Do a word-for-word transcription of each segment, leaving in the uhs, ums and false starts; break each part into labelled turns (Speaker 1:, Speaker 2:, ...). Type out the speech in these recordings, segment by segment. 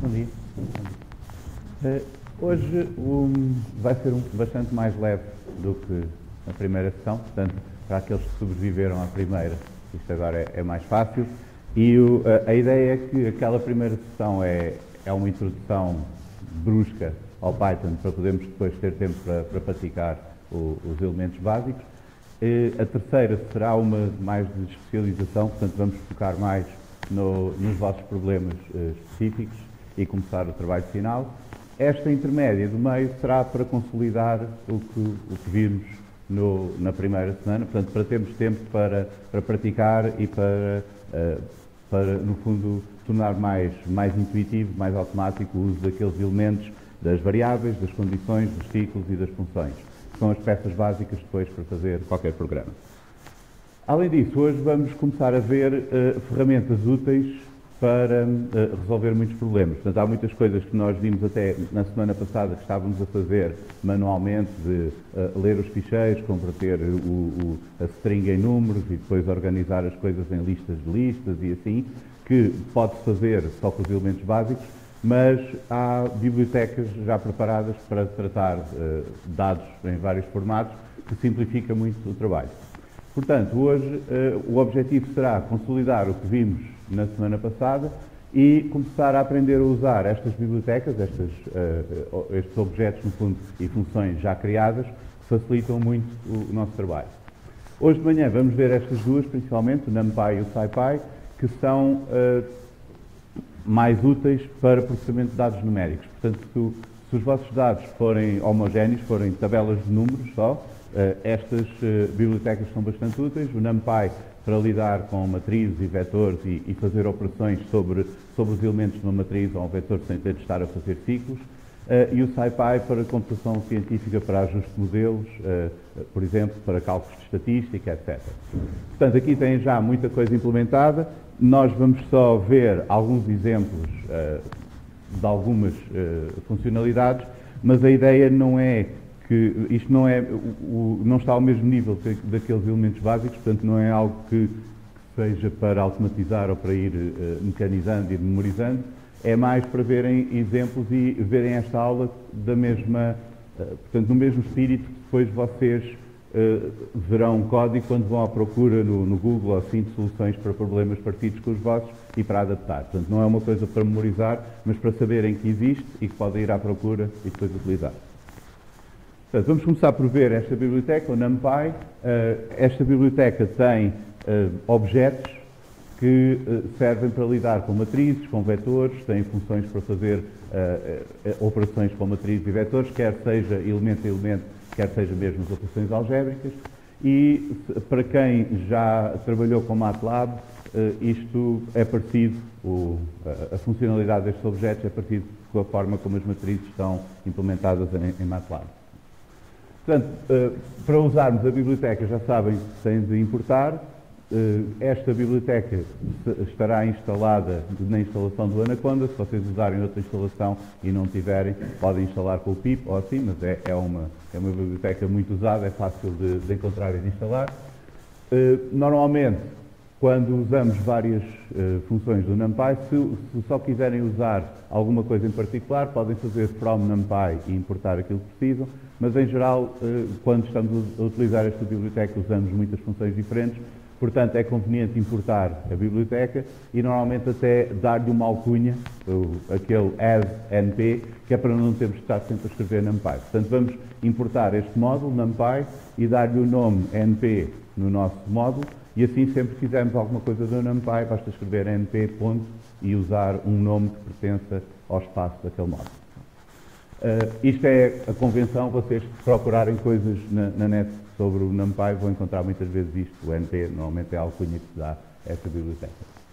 Speaker 1: Bom dia. Uh, hoje um, vai ser um, bastante mais leve do que a primeira sessão, portanto, para aqueles que sobreviveram à primeira, isto agora é, é mais fácil. E o, a, a ideia é que aquela primeira sessão é, é uma introdução brusca ao Python, para podermos depois ter tempo para, para praticar o, os elementos básicos. E a terceira será uma mais de especialização, portanto vamos focar mais no, nos vossos problemas uh, específicos e começar o trabalho final. Esta intermédia do meio será para consolidar o que, o que vimos no, na primeira semana, portanto para termos tempo para, para praticar e para, uh, para, no fundo, tornar mais, mais intuitivo, mais automático o uso daqueles elementos, das variáveis, das condições, dos ciclos e das funções. São as peças básicas depois para fazer qualquer programa. Além disso, hoje vamos começar a ver uh, ferramentas úteis para uh, resolver muitos problemas. Portanto, há muitas coisas que nós vimos até na semana passada que estávamos a fazer manualmente, de uh, ler os ficheiros, converter o, o, a string em números e depois organizar as coisas em listas de listas e assim, que pode-se fazer só com os elementos básicos, mas há bibliotecas já preparadas para tratar uh, dados em vários formatos, que simplifica muito o trabalho. Portanto, hoje uh, o objetivo será consolidar o que vimos na semana passada e começar a aprender a usar estas bibliotecas, estas, uh, estes objetos, no fundo, e funções já criadas, que facilitam muito o nosso trabalho. Hoje de manhã vamos ver estas duas, principalmente, o NumPy e o SciPy, que são uh, mais úteis para processamento de dados numéricos. Portanto, se, se os vossos dados forem homogéneos, forem tabelas de números só, uh, estas uh, bibliotecas são bastante úteis. O NumPy para lidar com matrizes e vetores e, e fazer operações sobre, sobre os elementos de uma matriz ou um vetor sem ter de estar a fazer ciclos. Uh, e o SciPy para computação científica, para ajuste de modelos, uh, por exemplo, para cálculos de estatística, etcétera. Portanto, aqui tem já muita coisa implementada. Nós vamos só ver alguns exemplos uh, de algumas uh, funcionalidades, mas a ideia não é que isto não, é, o, não está ao mesmo nível que, daqueles elementos básicos, portanto não é algo que, que seja para automatizar ou para ir uh, mecanizando e memorizando, é mais para verem exemplos e verem esta aula da mesma, uh, portanto no mesmo espírito que depois vocês Uh, verão código quando vão à procura no, no Google ou assim de soluções para problemas parecidos com os vossos e para adaptar. Portanto, não é uma coisa para memorizar, mas para saberem que existe e que podem ir à procura e depois utilizar. Portanto, vamos começar por ver esta biblioteca, o NumPy. Uh, esta biblioteca tem uh, objetos que uh, servem para lidar com matrizes, com vetores, tem funções para fazer uh, uh, operações com matrizes e vetores, quer seja elemento a elemento, quer seja mesmo as operações algébricas, e para quem já trabalhou com MATLAB, isto é parecido, o, a funcionalidade destes objetos é parecido com a forma como as matrizes estão implementadas em, em MATLAB. Portanto, para usarmos a biblioteca, já sabem que têm de importar. Esta biblioteca estará instalada na instalação do Anaconda. Se vocês usarem outra instalação e não tiverem, podem instalar com o pip ou assim, mas é, é, uma, é uma biblioteca muito usada, é fácil de, de encontrar e de instalar. Normalmente, quando usamos várias funções do NumPy, se, se só quiserem usar alguma coisa em particular, podem fazer from NumPy e importar aquilo que precisam, mas em geral, quando estamos a utilizar esta biblioteca, usamos muitas funções diferentes. Portanto, é conveniente importar a biblioteca e normalmente até dar-lhe uma alcunha, aquele as np, que é para não termos de estar sempre a escrever NumPy. Portanto, vamos importar este módulo, NumPy, e dar-lhe o nome np no nosso módulo, e assim sempre que fizermos alguma coisa do NumPy, basta escrever np ponto e usar um nome que pertença ao espaço daquele módulo. Uh, isto é a convenção, vocês procurarem coisas na, na net sobre o NumPy, vão encontrar muitas vezes isto, o np, normalmente é a alcunha que se dá a esta biblioteca.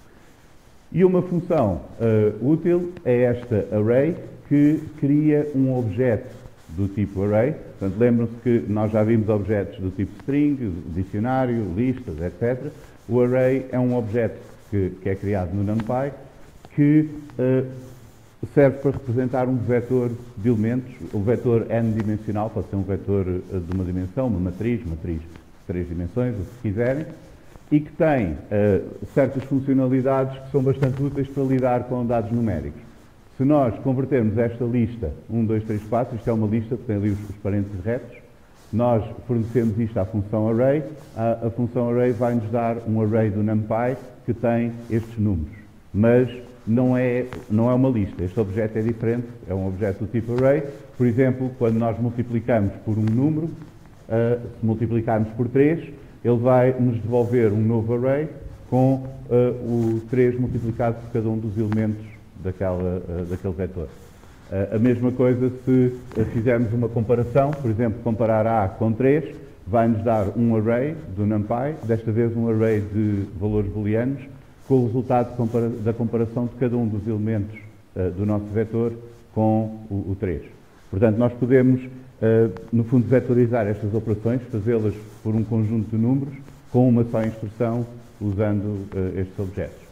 Speaker 1: E uma função uh, útil é esta array, que cria um objeto do tipo array. Portanto, lembram-se que nós já vimos objetos do tipo string, dicionário, listas, etcétera. O array é um objeto que, que é criado no NumPy, que uh, serve para representar um vetor de elementos, o vetor n-dimensional, pode ser um vetor de uma dimensão, uma matriz, matriz de três dimensões, o que quiserem, e que tem uh, certas funcionalidades que são bastante úteis para lidar com dados numéricos. Se nós convertermos esta lista um, dois, três, quatro, isto é uma lista que tem ali os, os parênteses retos, nós fornecemos isto à função array, a, a função array vai-nos dar um array do NumPy que tem estes números, mas não é, não é uma lista, este objeto é diferente, é um objeto do tipo array. Por exemplo, quando nós multiplicamos por um número, uh, se multiplicarmos por três, ele vai nos devolver um novo array com uh, o três multiplicado por cada um dos elementos daquela, uh, daquele vetor. Uh, a mesma coisa se uh, fizermos uma comparação, por exemplo, comparar A com três, vai-nos dar um array do NumPy, desta vez um array de valores booleanos, com o resultado compara da comparação de cada um dos elementos uh, do nosso vetor com o, o três. Portanto, nós podemos, uh, no fundo, vetorizar estas operações, fazê-las por um conjunto de números, com uma só instrução, usando uh, estes objetos.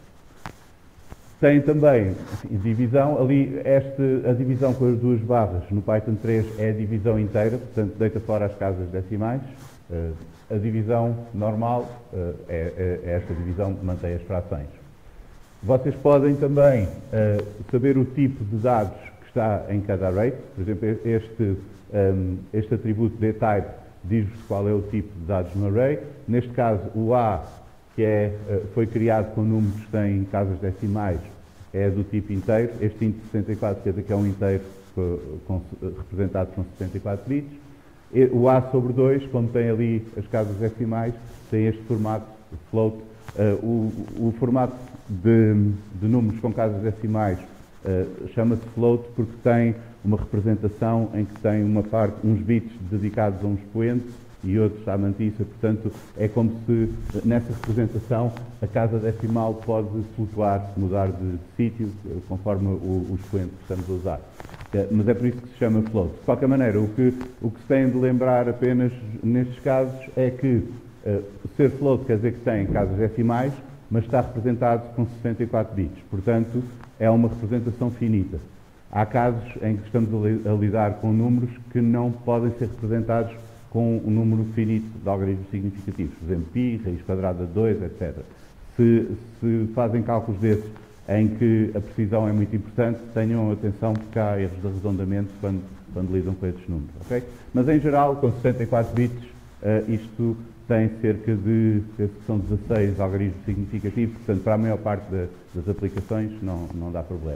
Speaker 1: Tem também enfim, divisão, ali este, a divisão com as duas barras no Python três é a divisão inteira, portanto deita fora as casas decimais. Uh, a divisão normal uh, é, é esta divisão que mantém as frações. Vocês podem também uh, saber o tipo de dados que está em cada array. Por exemplo, este, um, este atributo dtype diz-vos qual é o tipo de dados no array. Neste caso, o A, que é, uh, foi criado com números que têm casas decimais, é do tipo inteiro. Este int sessenta e quatro quer dizer que é um inteiro com, com, representado com sessenta e quatro bits. O A sobre dois, como tem ali as casas decimais, tem este formato float. Uh, o, o formato de, de números com casas decimais uh, chama-se float porque tem uma representação em que tem uma parte, uns bits dedicados a um expoente e outros à mantiça. Portanto, é como se nessa representação a casa decimal pode flutuar, mudar de sítio conforme o, o expoente que estamos a usar. Mas é por isso que se chama float. De qualquer maneira, o que, o que se tem de lembrar apenas nestes casos é que uh, ser float quer dizer que tem casas decimais, mas está representado com sessenta e quatro bits. Portanto, é uma representação finita. Há casos em que estamos a, li a lidar com números que não podem ser representados com um número finito de algarismos significativos. Por exemplo, π, raiz quadrada de dois, etcétera. Se, se fazem cálculos desses em que a precisão é muito importante, tenham atenção porque há erros de arredondamento quando, quando lidam com esses números. Okay? Mas, em geral, com sessenta e quatro bits, uh, isto tem cerca de, penso que são dezasseis algarismos significativos, portanto, para a maior parte de, das aplicações não, não dá problema.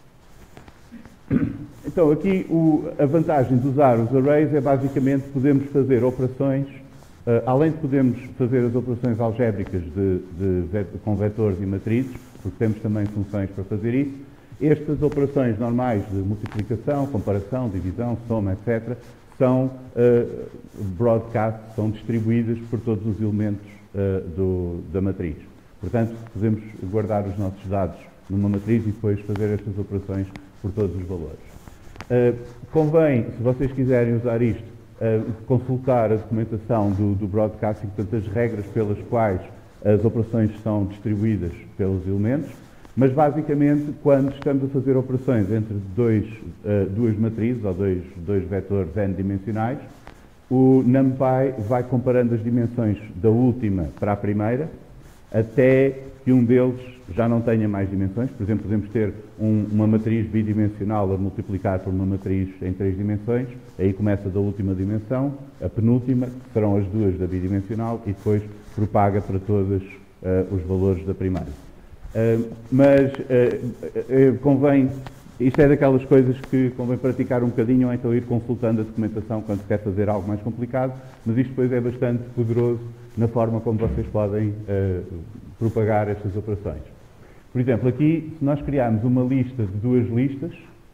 Speaker 1: Então, aqui o, a vantagem de usar os arrays é basicamente podermos fazer operações, uh, além de podermos fazer as operações algébricas de, de, de, com vetores e matrizes, porque temos também funções para fazer isso. Estas operações normais de multiplicação, comparação, divisão, soma, etcétera, são uh, broadcast, são distribuídas por todos os elementos uh, do, da matriz. Portanto, podemos guardar os nossos dados numa matriz e depois fazer estas operações por todos os valores. Uh, convém, se vocês quiserem usar isto, uh, consultar a documentação do, do broadcasting, portanto, as regras pelas quais as operações são distribuídas pelos elementos, mas basicamente quando estamos a fazer operações entre dois, uh, duas matrizes ou dois, dois vetores n-dimensionais, o NumPy vai comparando as dimensões da última para a primeira até que um deles já não tenha mais dimensões. Por exemplo, podemos ter um, uma matriz bidimensional a multiplicar por uma matriz em três dimensões, aí começa da última dimensão, a penúltima, que serão as duas da bidimensional, e depois propaga para todos uh, os valores da primeira. Uh, mas uh, uh, convém, isto é daquelas coisas que convém praticar um bocadinho ou então ir consultando a documentação quando se quer fazer algo mais complicado, mas isto depois é bastante poderoso na forma como vocês podem uh, propagar estas operações. Por exemplo, aqui, se nós criarmos uma lista de duas listas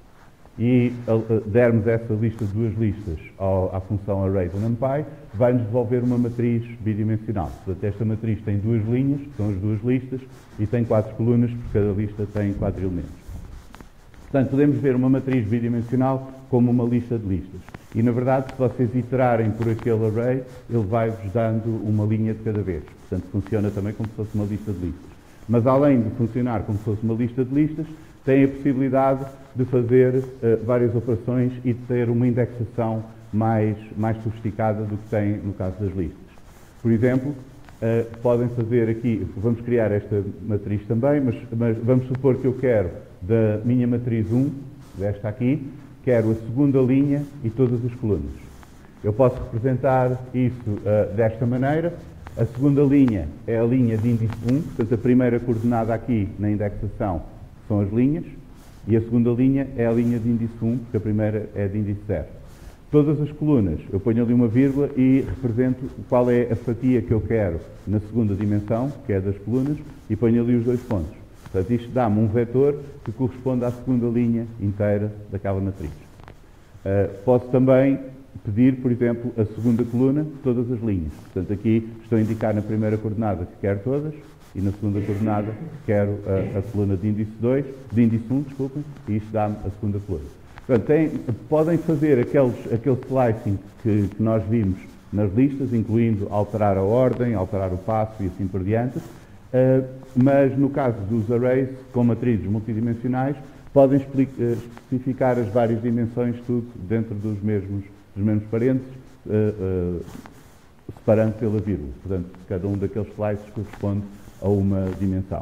Speaker 1: e uh, dermos essa lista de duas listas ao, à função array do NumPy, vai-nos devolver uma matriz bidimensional. Portanto, esta matriz tem duas linhas, que são as duas listas, e tem quatro colunas, porque cada lista tem quatro elementos. Portanto, podemos ver uma matriz bidimensional como uma lista de listas. E, na verdade, se vocês iterarem por aquele array, ele vai-vos dando uma linha de cada vez. Portanto, funciona também como se fosse uma lista de listas. Mas, além de funcionar como se fosse uma lista de listas, tem a possibilidade de fazer uh, várias operações e de ter uma indexação mais, mais sofisticada do que tem no caso das listas. Por exemplo, uh, podem fazer aqui, vamos criar esta matriz também, mas, mas vamos supor que eu quero da minha matriz um, desta aqui, quero a segunda linha e todas as colunas. Eu posso representar isso uh, desta maneira. A segunda linha é a linha de índice um, portanto a primeira coordenada aqui na indexação são as linhas, e a segunda linha é a linha de índice um, porque a primeira é de índice zero. Todas as colunas, eu ponho ali uma vírgula e represento qual é a fatia que eu quero na segunda dimensão, que é das colunas, e ponho ali os dois pontos. Portanto, isto dá-me um vetor que corresponde à segunda linha inteira daquela matriz. Uh, posso também pedir, por exemplo, a segunda coluna de todas as linhas. Portanto, aqui estou a indicar na primeira coordenada que quero todas, e na segunda coordenada quero a, a coluna de índice dois, de índice um, desculpem, e isto dá-me a segunda coluna. Portanto, tem, podem fazer aqueles, aquele slicing que, que nós vimos nas listas, incluindo alterar a ordem, alterar o passo e assim por diante, uh, mas no caso dos arrays com matrizes multidimensionais, podem especificar as várias dimensões, tudo dentro dos mesmos, dos mesmos parênteses, uh, uh, separando pela vírgula. Portanto, cada um daqueles slices corresponde a uma dimensão.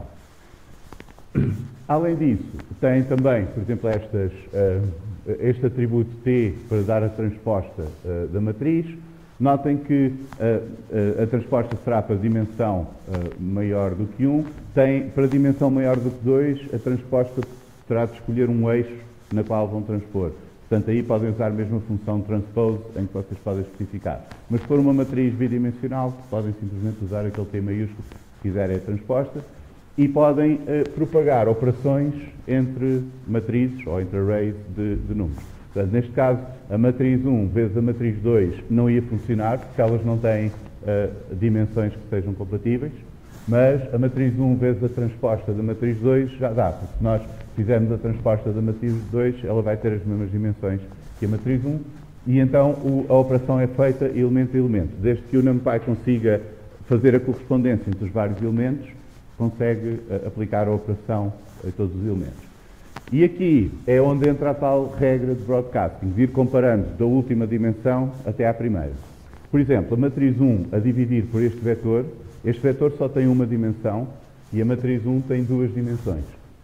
Speaker 1: Além disso, tem também, por exemplo, estas, uh, este atributo T para dar a transposta uh, da matriz. Notem que uh, uh, a transposta será para dimensão uh, maior do que um. Tem, para dimensão maior do que dois, a transposta terá de escolher um eixo na qual vão transpor. Portanto, aí podem usar mesmo a função transpose, em que vocês podem especificar. Mas se for uma matriz bidimensional, podem simplesmente usar aquele T maiúsculo, se quiserem a transposta, e podem uh, propagar operações entre matrizes ou entre arrays de, de números. Portanto, neste caso, a matriz um vezes a matriz dois não ia funcionar, porque elas não têm uh, dimensões que sejam compatíveis, mas a matriz um vezes a transposta da matriz dois já dá, porque se nós fizermos a transposta da matriz dois, ela vai ter as mesmas dimensões que a matriz um, e então o, a operação é feita elemento a elemento. Desde que o NumPy consiga fazer a correspondência entre os vários elementos, consegue uh, aplicar a operação a todos os elementos. E aqui é onde entra a tal regra de broadcasting, de ir comparando da última dimensão até à primeira. Por exemplo, a matriz um a dividir por este vetor, este vetor só tem uma dimensão e a matriz um tem duas dimensões.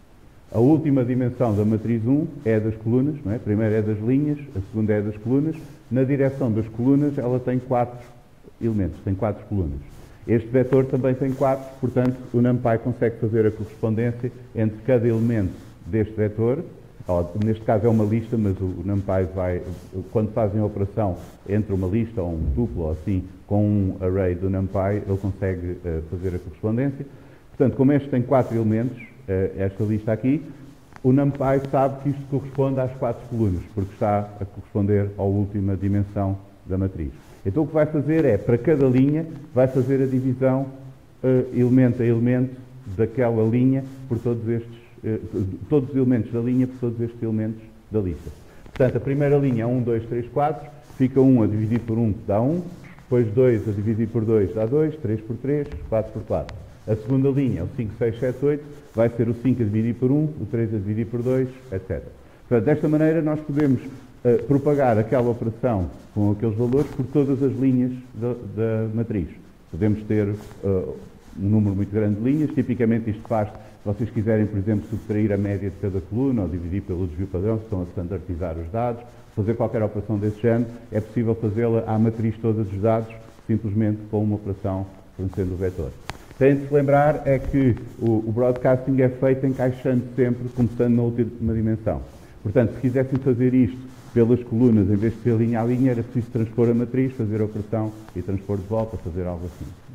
Speaker 1: A última dimensão da matriz um é a das colunas, não é? A primeira é das linhas, a segunda é das colunas. Na direção das colunas ela tem quatro elementos, tem quatro colunas. Este vetor também tem quatro, portanto o NumPy consegue fazer a correspondência entre cada elemento deste vetor, ou, neste caso é uma lista, mas o, o NumPy vai, quando fazem a operação entre uma lista ou um duplo ou assim, com um array do NumPy, ele consegue uh, fazer a correspondência. Portanto, como este tem quatro elementos, uh, esta lista aqui, o NumPy sabe que isto corresponde às quatro colunas, porque está a corresponder à última dimensão da matriz. Então o que vai fazer é, para cada linha, vai fazer a divisão uh, elemento a elemento daquela linha por todos estes todos os elementos da linha por todos estes elementos da lista. Portanto, a primeira linha é um, dois, três, quatro, fica um a dividir por um dá um, depois dois a dividir por dois dá dois, três por três, quatro por quatro. A segunda linha é o cinco, seis, sete, oito, vai ser o cinco a dividir por um, o três a dividir por dois, etcétera. Portanto, desta maneira nós podemos uh, propagar aquela operação com aqueles valores por todas as linhas da, da matriz. Podemos ter uh, um número muito grande de linhas, tipicamente isto faz. Se vocês quiserem, por exemplo, subtrair a média de cada coluna ou dividir pelo desvio padrão, se estão a standardizar os dados, fazer qualquer operação desse género, é possível fazê-la à matriz todos os dados, simplesmente com uma operação fornecendo o vetor. Tem de se lembrar é que o, o broadcasting é feito encaixando sempre, começando na última dimensão. Portanto, se quisessem fazer isto pelas colunas, em vez de ser linha a linha, era preciso transpor a matriz, fazer a operação e transpor de volta, fazer algo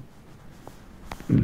Speaker 1: assim.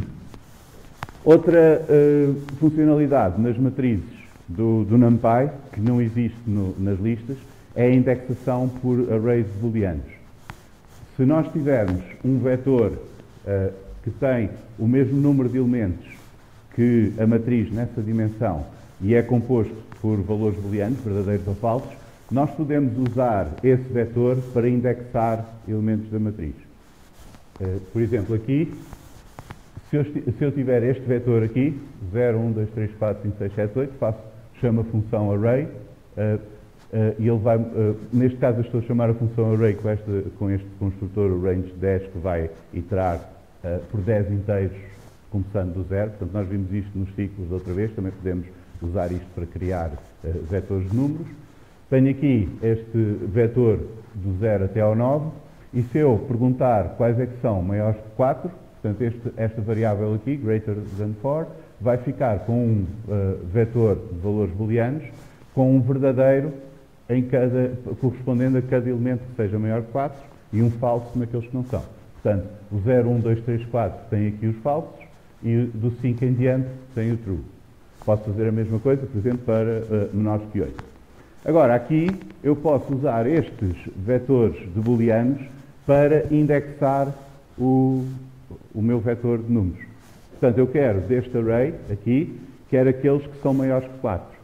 Speaker 1: Outra uh, funcionalidade nas matrizes do, do NumPy, que não existe no, nas listas, é a indexação por arrays booleanos. Se nós tivermos um vetor uh, que tem o mesmo número de elementos que a matriz nessa dimensão e é composto por valores booleanos, verdadeiros ou falsos, nós podemos usar esse vetor para indexar elementos da matriz. Uh, por exemplo, aqui, Se eu, se eu tiver este vetor aqui, zero, um, dois, três, quatro, cinco, seis, sete, oito, faço, chamo a função array, uh, uh, e ele vai, uh, neste caso eu estou a chamar a função array com este, com este construtor, o range dez, que vai iterar uh, por dez inteiros, começando do zero. Portanto, nós vimos isto nos ciclos outra vez, também podemos usar isto para criar uh, vetores de números. Tenho aqui este vetor do zero até ao nove, e se eu perguntar quais é que são maiores que quatro, portanto, este, esta variável aqui, greater than four, vai ficar com um uh, vetor de valores booleanos, com um verdadeiro em cada, correspondendo a cada elemento que seja maior que quatro, e um falso naqueles que não são. Portanto, o zero, um, dois, três, quatro tem aqui os falsos, e do cinco em diante tem o true. Posso fazer a mesma coisa, por exemplo, para uh, menores que oito. Agora, aqui eu posso usar estes vetores de booleanos para indexar o, o meu vetor de números. Portanto, eu quero deste array aqui, quero aqueles que são maiores que quatro.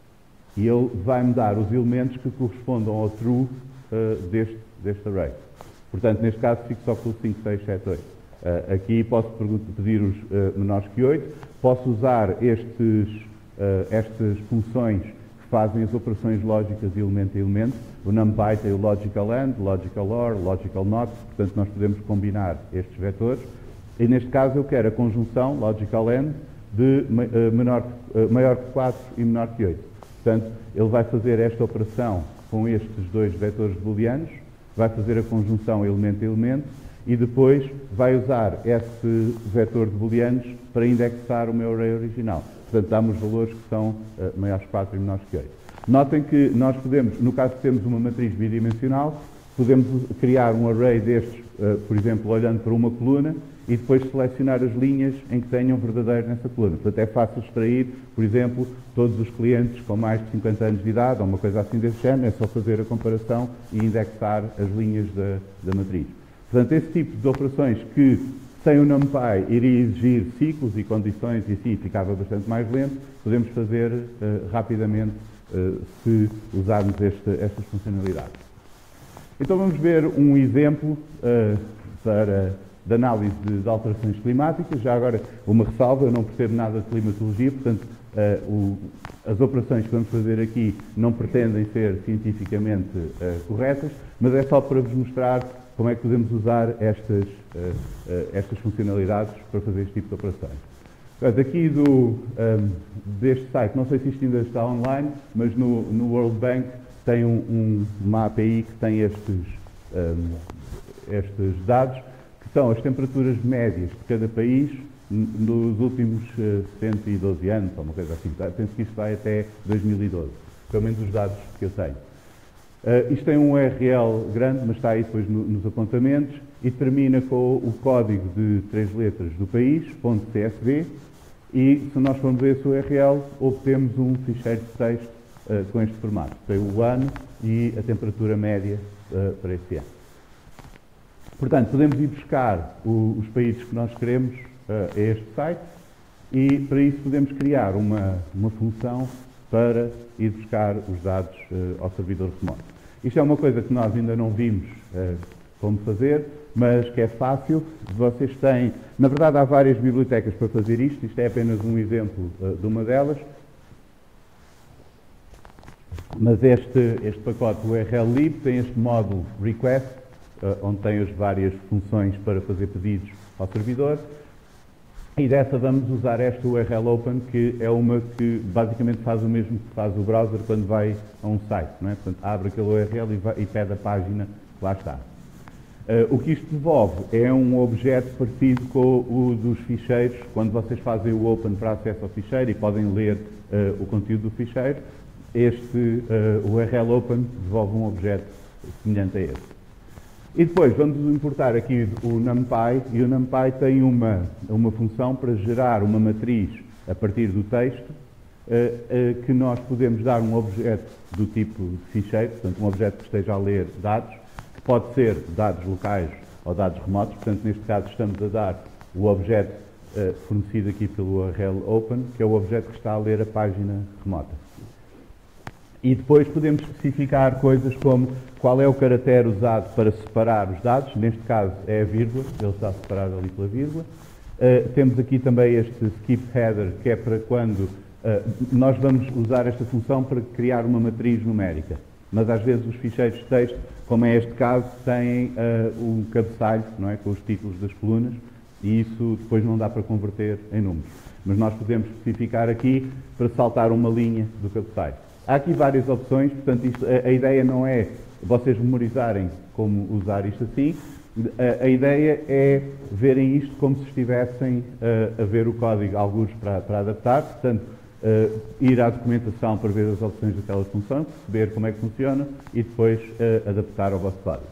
Speaker 1: E ele vai-me dar os elementos que correspondam ao true uh, deste, deste array. Portanto, neste caso, fico só com o cinco, seis, sete, oito. Uh, aqui posso pedir os uh, menores que oito. Posso usar estes, uh, estas funções que fazem as operações lógicas de elemento a elemento. O NumPy tem o logical AND, logical OR, logical NOT. Portanto, nós podemos combinar estes vetores. E neste caso eu quero a conjunção, logical AND, de uh, menor, uh, maior que quatro e menor que oito. Portanto, ele vai fazer esta operação com estes dois vetores booleanos, vai fazer a conjunção elemento a elemento, e depois vai usar esse vetor de booleanos para indexar o meu array original. Portanto, dá-me os valores que são uh, maiores que quatro e menores que oito. Notem que nós podemos, no caso que temos uma matriz bidimensional, podemos criar um array destes, uh, por exemplo, olhando para uma coluna, e depois selecionar as linhas em que tenham verdadeiro nessa coluna. Portanto, é fácil extrair, por exemplo, todos os clientes com mais de cinquenta anos de idade, ou uma coisa assim desse género, é só fazer a comparação e indexar as linhas da, da matriz. Portanto, esse tipo de operações que, sem o NumPy, iria exigir ciclos e condições e assim ficava bastante mais lento, podemos fazer uh, rapidamente uh, se usarmos este, estas funcionalidades. Então vamos ver um exemplo uh, para, de análise de, de alterações climáticas. Já agora, uma ressalva, eu não percebo nada de climatologia, portanto, uh, o, as operações que vamos fazer aqui não pretendem ser cientificamente uh, corretas, mas é só para vos mostrar como é que podemos usar estas, uh, uh, estas funcionalidades para fazer este tipo de operações. Portanto, aqui do, um, deste site, não sei se isto ainda está online, mas no, no World Bank tem um, um, uma A P I que tem estes, um, estes dados, que são as temperaturas médias de cada país nos últimos uh, cento e doze anos, ou uma coisa assim. Penso que isto vai até dois mil e doze, pelo menos os dados que eu tenho. Uh, isto tem um U R L grande, mas está aí depois no, nos apontamentos, e termina com o código de três letras do país, .csv, e se nós formos a esse U R L, obtemos um ficheiro de texto uh, com este formato. Tem o ano e a temperatura média uh, para esse ano. Portanto, podemos ir buscar o, os países que nós queremos uh, a este site, e para isso podemos criar uma, uma função para ir buscar os dados uh, ao servidor remoto. Isto é uma coisa que nós ainda não vimos uh, como fazer, mas que é fácil. Vocês têm, na verdade há várias bibliotecas para fazer isto, isto é apenas um exemplo uh, de uma delas, mas este, este pacote U R L lib tem este módulo request, uh, onde tem as várias funções para fazer pedidos ao servidor, e dessa vamos usar esta U R L open, que é uma que basicamente faz o mesmo que faz o browser quando vai a um site, não é? Portanto, abre aquele U R L e, vai, e pede a página que lá está. Uh, o que isto devolve é um objeto parecido com o dos ficheiros, quando vocês fazem o open para acesso ao ficheiro e podem ler uh, o conteúdo do ficheiro, este uh, U R L open devolve um objeto semelhante a este. E depois vamos importar aqui o NumPy, e o NumPy tem uma, uma função para gerar uma matriz a partir do texto, uh, uh, que nós podemos dar um objeto do tipo de ficheiro, portanto um objeto que esteja a ler dados, que pode ser dados locais ou dados remotos. Portanto, neste caso estamos a dar o objeto uh, fornecido aqui pelo U R L open, que é o objeto que está a ler a página remota. E depois podemos especificar coisas como qual é o caractere usado para separar os dados, neste caso é a vírgula, ele está separado ali pela vírgula. Uh, temos aqui também este skip header, que é para quando uh, nós vamos usar esta função para criar uma matriz numérica. Mas às vezes os ficheiros de texto, como é este caso, têm uh, um cabeçalho, não é, com os títulos das colunas, e isso depois não dá para converter em números. Mas nós podemos especificar aqui para saltar uma linha do cabeçalho. Há aqui várias opções, portanto isto, a, a ideia não é vocês memorizarem como usar isto assim, a, a ideia é verem isto como se estivessem uh, a ver o código, alguns para, para adaptar, portanto uh, ir à documentação para ver as opções daquela função, perceber como é que funciona e depois uh, adaptar ao vosso código.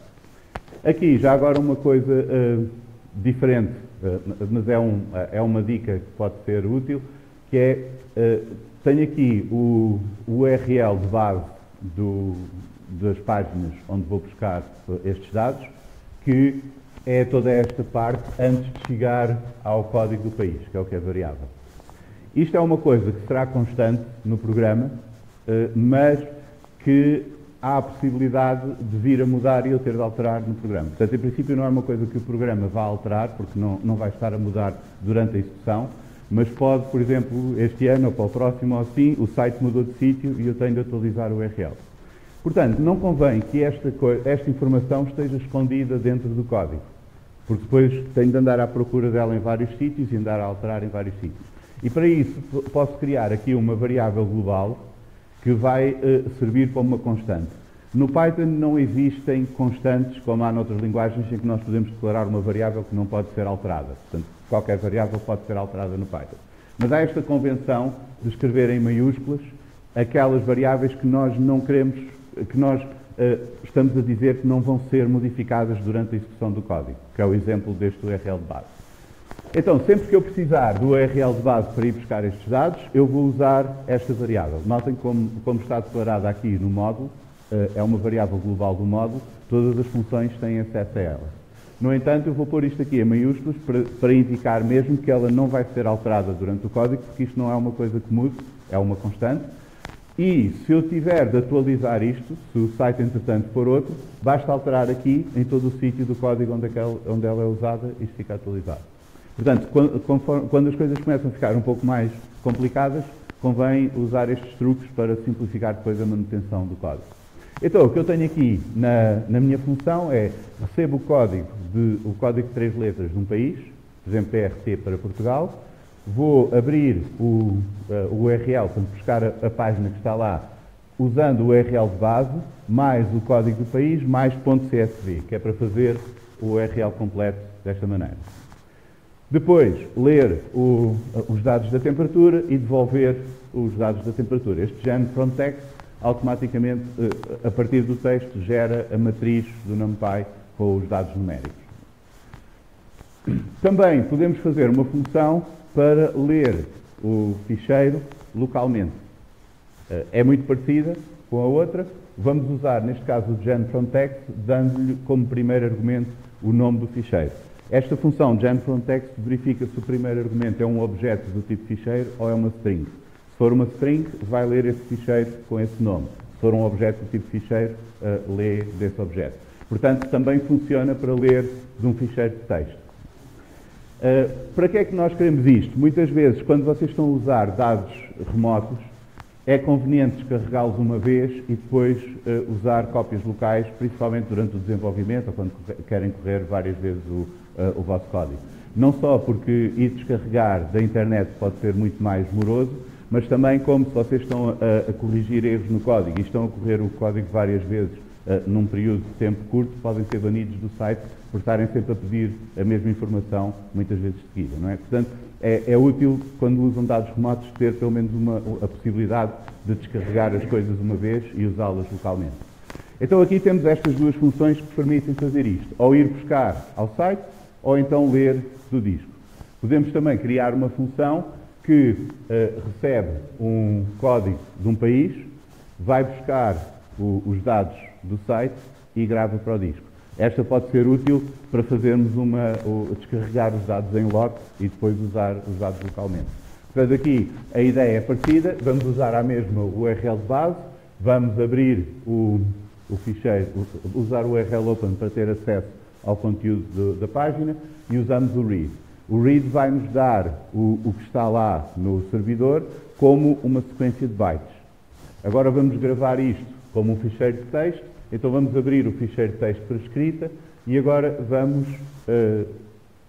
Speaker 1: Aqui já agora uma coisa uh, diferente, uh, mas é, um, é uma dica que pode ser útil, que é, uh, tenho aqui o, o U R L de base do, das páginas onde vou buscar estes dados, que é toda esta parte antes de chegar ao código do país, que é o que é variável. Isto é uma coisa que será constante no programa, uh, mas que há a possibilidade de vir a mudar e eu ter de alterar no programa. Portanto, em princípio não é uma coisa que o programa vá alterar, porque não, não vai estar a mudar durante a execução, mas pode, por exemplo, este ano ou para o próximo ou assim, o site mudou de sítio e eu tenho de atualizar o U R L. Portanto, não convém que esta, esta informação esteja escondida dentro do código, porque depois tenho de andar à procura dela em vários sítios e andar a alterar em vários sítios. E para isso posso criar aqui uma variável global que vai uh, servir como uma constante. No Python não existem constantes, como há noutras linguagens, em que nós podemos declarar uma variável que não pode ser alterada. Portanto, qualquer variável pode ser alterada no Python. Mas há esta convenção de escrever em maiúsculas aquelas variáveis que nós não queremos, que nós uh, estamos a dizer que não vão ser modificadas durante a execução do código, que é o exemplo deste U R L de base. Então, sempre que eu precisar do U R L de base para ir buscar estes dados, eu vou usar esta variável. Notem como, como está declarada aqui no módulo, uh, é uma variável global do módulo, todas as funções têm acesso a ela. No entanto, eu vou pôr isto aqui em maiúsculos para, para indicar mesmo que ela não vai ser alterada durante o código, porque isto não é uma coisa que mude, é uma constante. E se eu tiver de atualizar isto, se o site entretanto for outro, basta alterar aqui em todo o sítio do código onde, aquela, onde ela é usada e isto fica atualizado. Portanto, quando, conforme, quando as coisas começam a ficar um pouco mais complicadas, convém usar estes truques para simplificar depois a manutenção do código. Então, o que eu tenho aqui na, na minha função é, recebo o código, de, o código de três letras de um país, por exemplo, P R T para Portugal, vou abrir o, uh, o U R L, portanto, buscar a, a página que está lá, usando o U R L de base, mais o código do país, mais .csv, que é para fazer o U R L completo desta maneira. Depois, ler o, os dados da temperatura e devolver os dados da temperatura. Este gen from text, automaticamente, a partir do texto, gera a matriz do NumPy com os dados numéricos. Também podemos fazer uma função para ler o ficheiro localmente. É muito parecida com a outra. Vamos usar, neste caso, o gen from text, dando-lhe como primeiro argumento o nome do ficheiro. Esta função gen from text verifica se o primeiro argumento é um objeto do tipo ficheiro ou é uma string. Se for uma string, vai ler esse ficheiro com esse nome. Se for um objeto do tipo ficheiro, uh, lê desse objeto. Portanto, também funciona para ler de um ficheiro de texto. Uh, para que é que nós queremos isto? Muitas vezes, quando vocês estão a usar dados remotos, é conveniente descarregá-los uma vez e depois uh, usar cópias locais, principalmente durante o desenvolvimento ou quando querem correr várias vezes o, uh, o vosso código. Não só porque ir descarregar da internet pode ser muito mais moroso, mas também como se vocês estão a, a corrigir erros no código e estão a correr o código várias vezes uh, num período de tempo curto, podem ser banidos do site por estarem sempre a pedir a mesma informação, muitas vezes de seguida, não é? Portanto, é, é útil, quando usam dados remotos, ter pelo menos uma, a possibilidade de descarregar as coisas uma vez e usá-las localmente. Então aqui temos estas duas funções que permitem fazer isto, ou ir buscar ao site, ou então ler do disco. Podemos também criar uma função que uh, recebe um código de um país, vai buscar o, os dados do site e grava para o disco. Esta pode ser útil para fazermos uma, o, descarregar os dados em lote e depois usar os dados localmente. Portanto, aqui a ideia é parecida, vamos usar a mesma o U R L de base, vamos abrir o, o ficheiro, usar o U R L open para ter acesso ao conteúdo do, da página e usamos o read. O read vai nos dar o, o que está lá no servidor como uma sequência de bytes. Agora vamos gravar isto como um ficheiro de texto. Então vamos abrir o ficheiro de texto para escrita e agora vamos uh,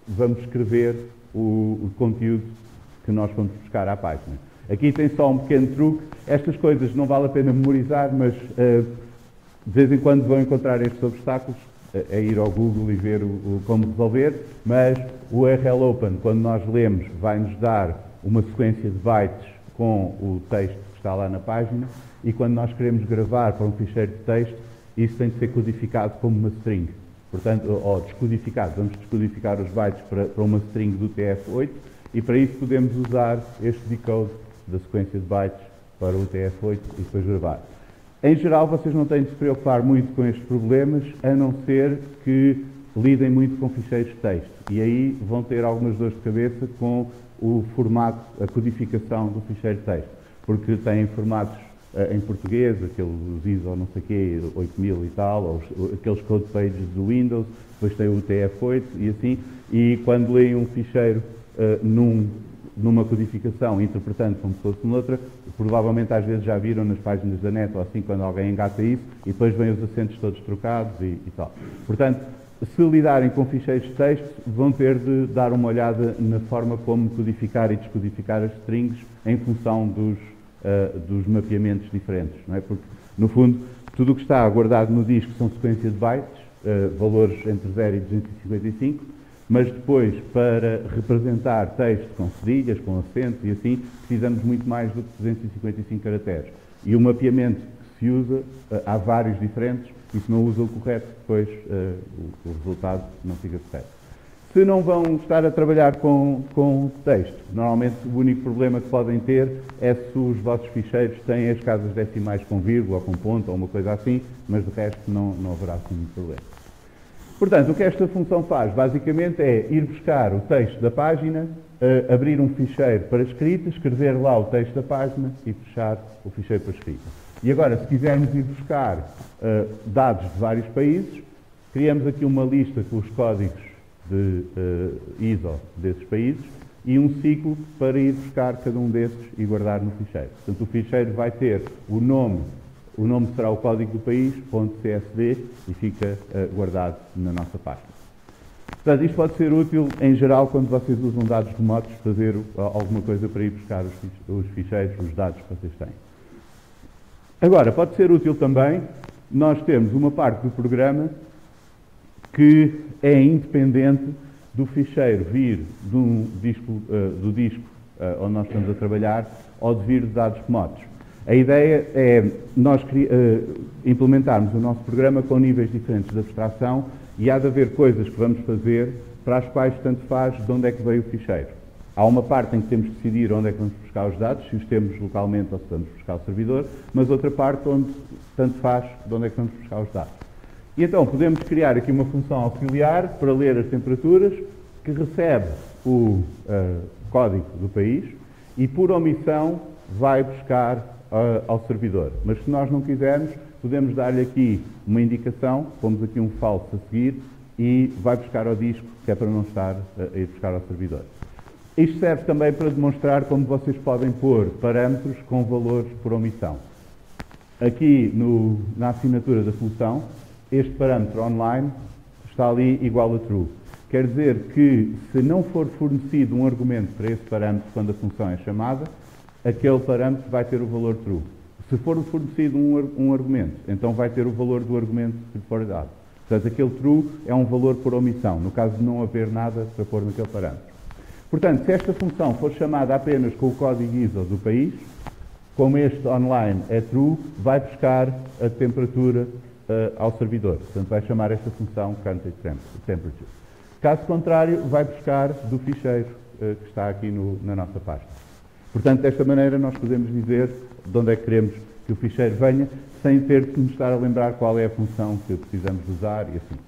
Speaker 1: vamos escrever o, o conteúdo que nós vamos buscar à página. Aqui tem só um pequeno truque. Estas coisas não vale a pena memorizar, mas uh, de vez em quando vão encontrar estes obstáculos, é ir ao Google e ver o, o, como resolver, mas o U R L Open, quando nós lemos, vai-nos dar uma sequência de bytes com o texto que está lá na página, e quando nós queremos gravar para um ficheiro de texto, isso tem de ser codificado como uma string. Portanto, ou descodificado, vamos descodificar os bytes para, para uma string do T F oito, e para isso podemos usar este decode da sequência de bytes para o T F oito e depois gravar. Em geral, vocês não têm de se preocupar muito com estes problemas, a não ser que lidem muito com ficheiros de texto. E aí vão ter algumas dores de cabeça com o formato, a codificação do ficheiro de texto. Porque têm formatos uh, em português, aqueles I S O não sei o quê, oito mil e tal, ou os, aqueles code pages do Windows, depois tem o T F oito e assim, e quando leem um ficheiro uh, num... numa codificação, interpretando como se fosse noutra, provavelmente às vezes já viram nas páginas da net ou assim, quando alguém engata isso, e depois vêm os acentos todos trocados e, e tal. Portanto, se lidarem com ficheiros de texto, vão ter de dar uma olhada na forma como codificar e descodificar as strings em função dos, uh, dos mapeamentos diferentes, não é? Porque, no fundo, tudo o que está guardado no disco são sequências de bytes, uh, valores entre zero e duzentos e cinquenta e cinco, mas depois, para representar texto com cedilhas, com acentos e assim, precisamos muito mais do que duzentos e cinquenta e cinco caracteres. E o mapeamento que se usa, há vários diferentes, e se não usa o correto, depois uh, o, o resultado não fica correto. Se não vão estar a trabalhar com, com texto, normalmente o único problema que podem ter é se os vossos ficheiros têm as casas decimais com vírgula ou com ponto ou uma coisa assim, mas de resto não, não haverá assim muito problema. Portanto, o que esta função faz, basicamente, é ir buscar o texto da página, uh, abrir um ficheiro para escrita, escrever lá o texto da página e fechar o ficheiro para escrita. E agora, se quisermos ir buscar uh, dados de vários países, criamos aqui uma lista com os códigos de uh, I S O desses países e um ciclo para ir buscar cada um desses e guardar no ficheiro. Portanto, o ficheiro vai ter o nome. O nome será o código do país, .csv, e fica uh, guardado na nossa página. Portanto, isto pode ser útil, em geral, quando vocês usam dados remotos, fazer uh, alguma coisa para ir buscar os, os ficheiros, os dados que vocês têm. Agora, pode ser útil também nós termos uma parte do programa que é independente do ficheiro vir de um disco, uh, do disco uh, onde nós estamos a trabalhar ou de vir de dados remotos. A ideia é nós uh, implementarmos o nosso programa com níveis diferentes de abstração e há de haver coisas que vamos fazer para as quais tanto faz de onde é que veio o ficheiro. Há uma parte em que temos de decidir onde é que vamos buscar os dados, se os temos localmente ou se vamos buscar o servidor, mas outra parte onde tanto faz de onde é que vamos buscar os dados. E então podemos criar aqui uma função auxiliar para ler as temperaturas que recebe o uh, código do país e por omissão vai buscar ao servidor. Mas se nós não quisermos, podemos dar-lhe aqui uma indicação, pomos aqui um falso a seguir e vai buscar ao disco, que é para não estar a ir buscar ao servidor. Isto serve também para demonstrar como vocês podem pôr parâmetros com valores por omissão. Aqui no, na assinatura da função, este parâmetro online está ali igual a true. Quer dizer que se não for fornecido um argumento para esse parâmetro quando a função é chamada, aquele parâmetro vai ter o valor true. Se for fornecido um, um argumento, então vai ter o valor do argumento que lhe for dado. Portanto, aquele true é um valor por omissão, no caso de não haver nada para pôr naquele parâmetro. Portanto, se esta função for chamada apenas com o código I S O do país, como este online é true, vai buscar a temperatura uh, ao servidor. Portanto, vai chamar esta função country temperature. Caso contrário, vai buscar do ficheiro uh, que está aqui no, na nossa página. Portanto, desta maneira nós podemos dizer de onde é que queremos que o ficheiro venha, sem ter que nos estar a lembrar qual é a função que precisamos usar e assim.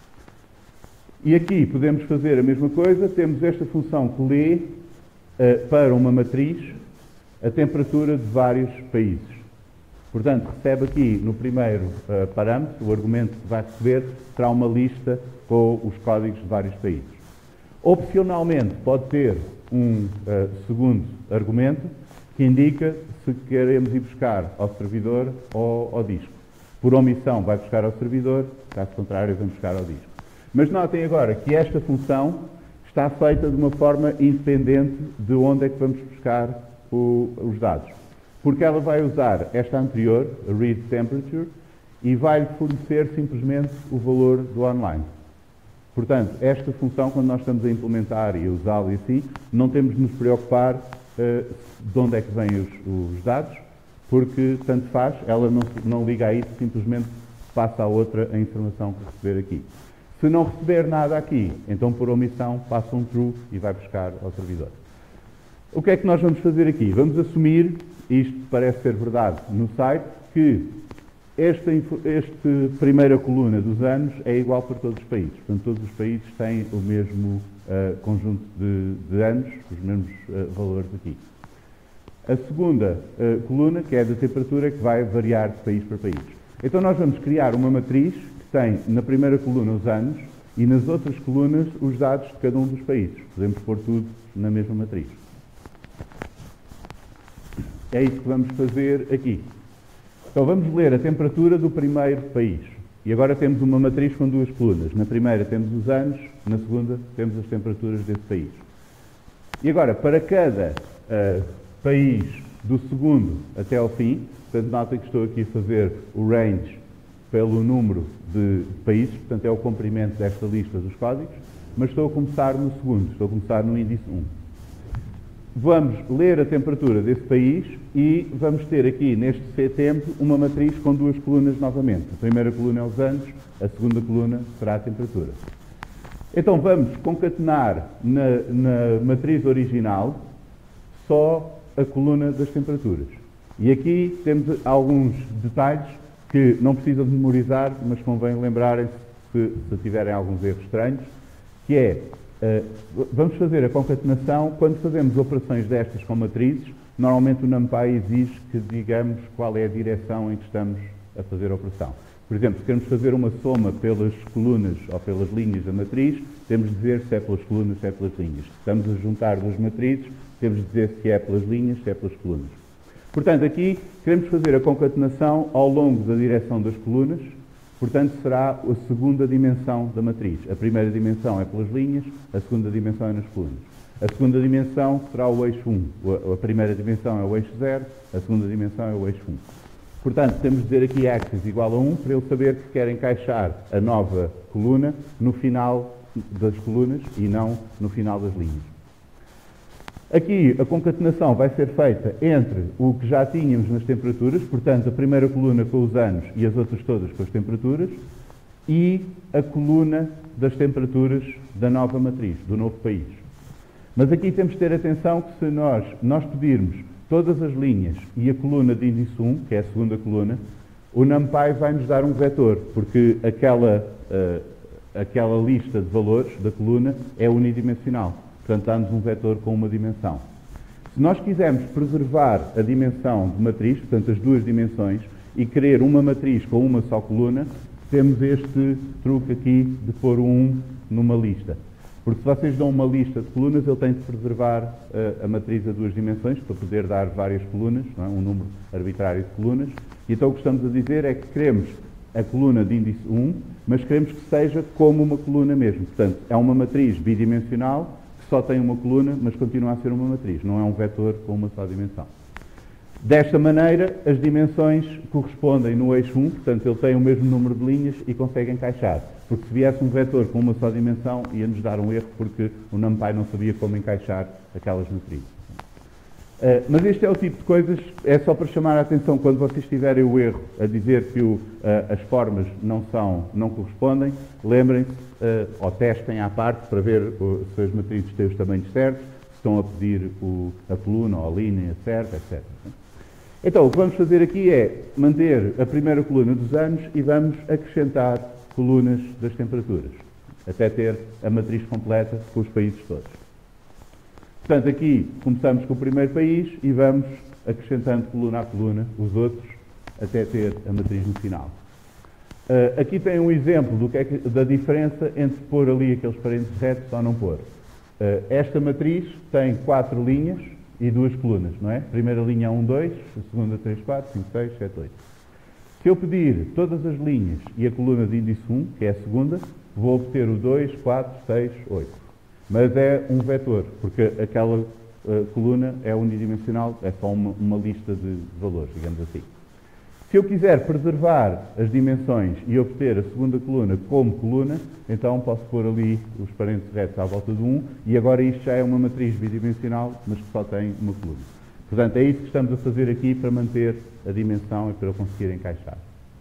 Speaker 1: E aqui podemos fazer a mesma coisa, temos esta função que lê uh, para uma matriz a temperatura de vários países. Portanto, recebe aqui no primeiro uh, parâmetro, o argumento que vai receber será uma lista com os códigos de vários países. Opcionalmente pode ter um uh, segundo argumento que indica se queremos ir buscar ao servidor ou ao disco. Por omissão vai buscar ao servidor, caso contrário vamos buscar ao disco. Mas notem agora que esta função está feita de uma forma independente de onde é que vamos buscar o, os dados. Porque ela vai usar esta anterior, a read temperature, e vai fornecer simplesmente o valor do online. Portanto, esta função, quando nós estamos a implementar e a usá-la e assim, não temos de nos preocupar uh, de onde é que vêm os, os dados, porque tanto faz, ela não, não liga a isso, simplesmente passa a outra a informação que receber aqui. Se não receber nada aqui, então por omissão passa um true e vai buscar ao servidor. O que é que nós vamos fazer aqui? Vamos assumir, isto parece ser verdade no site, que esta, esta primeira coluna dos anos é igual para todos os países. Portanto, todos os países têm o mesmo uh, conjunto de, de anos, os mesmos uh, valores aqui. A segunda uh, coluna, que é da temperatura, que vai variar de país para país. Então nós vamos criar uma matriz que tem na primeira coluna os anos e nas outras colunas os dados de cada um dos países. Podemos pôr tudo na mesma matriz. É isso que vamos fazer aqui. Então vamos ler a temperatura do primeiro país. E agora temos uma matriz com duas colunas. Na primeira temos os anos, na segunda temos as temperaturas desse país. E agora, para cada uh, país do segundo até ao fim, portanto, notem que estou aqui a fazer o range pelo número de países, portanto é o comprimento desta lista dos códigos, mas estou a começar no segundo, estou a começar no índice um. Vamos ler a temperatura desse país e vamos ter aqui, neste ctemp, uma matriz com duas colunas novamente. A primeira coluna é os anos, a segunda coluna será a temperatura. Então vamos concatenar na, na matriz original só a coluna das temperaturas. E aqui temos alguns detalhes que não precisam de memorizar, mas convém lembrarem-se se, se tiverem alguns erros estranhos, que é, uh, vamos fazer a concatenação, quando fazemos operações destas com matrizes, normalmente o NumPy exige que digamos qual é a direção em que estamos a fazer a operação. Por exemplo, se queremos fazer uma soma pelas colunas ou pelas linhas da matriz, temos de dizer se é pelas colunas, se é pelas linhas. Se estamos a juntar duas matrizes, temos de dizer se é pelas linhas, se é pelas colunas. Portanto, aqui queremos fazer a concatenação ao longo da direção das colunas, portanto, será a segunda dimensão da matriz. A primeira dimensão é pelas linhas, a segunda dimensão é nas colunas. A segunda dimensão será o eixo um. A primeira dimensão é o eixo zero, a segunda dimensão é o eixo um. Portanto, temos de dizer aqui axis igual a um, para ele saber que quer encaixar a nova coluna no final das colunas e não no final das linhas. Aqui a concatenação vai ser feita entre o que já tínhamos nas temperaturas, portanto a primeira coluna com os anos e as outras todas com as temperaturas, e a coluna das temperaturas da nova matriz, do novo país. Mas aqui temos de ter atenção que se nós, nós pedirmos todas as linhas e a coluna de índice um, que é a segunda coluna, o NumPy vai nos dar um vetor, porque aquela, uh, aquela lista de valores da coluna é unidimensional. Portanto, dá-nos um vetor com uma dimensão. Se nós quisermos preservar a dimensão de matriz, portanto as duas dimensões, e querer uma matriz com uma só coluna, temos este truque aqui de pôr o um numa lista. Porque se vocês dão uma lista de colunas, ele tem de preservar a, a matriz a duas dimensões, para poder dar várias colunas, não é? Um número arbitrário de colunas. E então o que estamos a dizer é que queremos a coluna de índice um, mas queremos que seja como uma coluna mesmo. Portanto, é uma matriz bidimensional, só tem uma coluna, mas continua a ser uma matriz, não é um vetor com uma só dimensão. Desta maneira, as dimensões correspondem no eixo um, portanto ele tem o mesmo número de linhas e consegue encaixar. Porque se viesse um vetor com uma só dimensão, ia-nos dar um erro, porque o NumPy não sabia como encaixar aquelas matrizes. Uh, mas este é o tipo de coisas, é só para chamar a atenção quando vocês tiverem o erro a dizer que o, uh, as formas não, são, não correspondem, lembrem-se, uh, ou testem à parte para ver uh, se as matrizes têm os tamanhos certos, se estão a pedir o, a coluna ou a linha certa, etcétera. Então, o que vamos fazer aqui é manter a primeira coluna dos anos e vamos acrescentar colunas das temperaturas, até ter a matriz completa com os países todos. Portanto, aqui começamos com o primeiro país e vamos acrescentando coluna a coluna os outros até ter a matriz no final. Uh, aqui tem um exemplo do que é que, da diferença entre pôr ali aqueles parênteses retos ou não pôr. Uh, esta matriz tem quatro linhas e duas colunas, não é? A primeira linha é um, dois, a segunda três, quatro, cinco, seis, sete, oito. Se eu pedir todas as linhas e a coluna de índice um, que é a segunda, vou obter o dois, quatro, seis, oito. Mas é um vetor, porque aquela uh, coluna é unidimensional, é só uma, uma lista de valores, digamos assim. Se eu quiser preservar as dimensões e obter a segunda coluna como coluna, então posso pôr ali os parênteses retos à volta de um, e agora isto já é uma matriz bidimensional, mas que só tem uma coluna. Portanto, é isso que estamos a fazer aqui para manter a dimensão e para conseguir encaixar.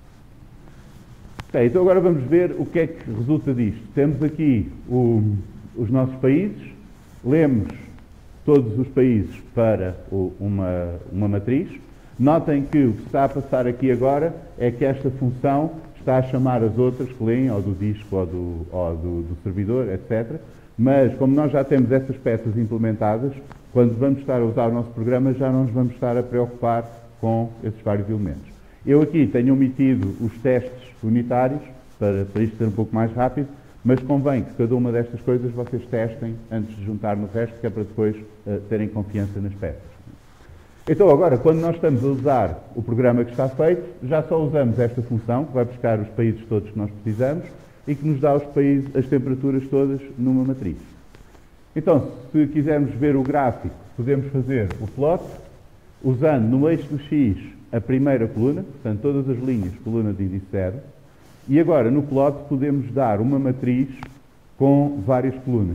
Speaker 1: Bem, então agora vamos ver o que é que resulta disto. Temos aqui o, os nossos países, lemos todos os países para o, uma, uma matriz. Notem que o que está a passar aqui agora é que esta função está a chamar as outras que leem, ou do disco, ou do, ou do, do servidor, etcétera. Mas, como nós já temos essas peças implementadas, quando vamos estar a usar o nosso programa, já não nos vamos estar a preocupar com esses vários elementos. Eu aqui tenho omitido os testes unitários, para, para isto ser um pouco mais rápido, mas convém que cada uma destas coisas vocês testem antes de juntar no resto, que é para depois uh, terem confiança nas peças. Então agora, quando nós estamos a usar o programa que está feito, já só usamos esta função, que vai buscar os países todos que nós precisamos e que nos dá os países, as temperaturas todas numa matriz. Então, se quisermos ver o gráfico, podemos fazer o plot, usando no eixo do X a primeira coluna, portanto todas as linhas, coluna de índice zero, e agora no plot podemos dar uma matriz com várias colunas.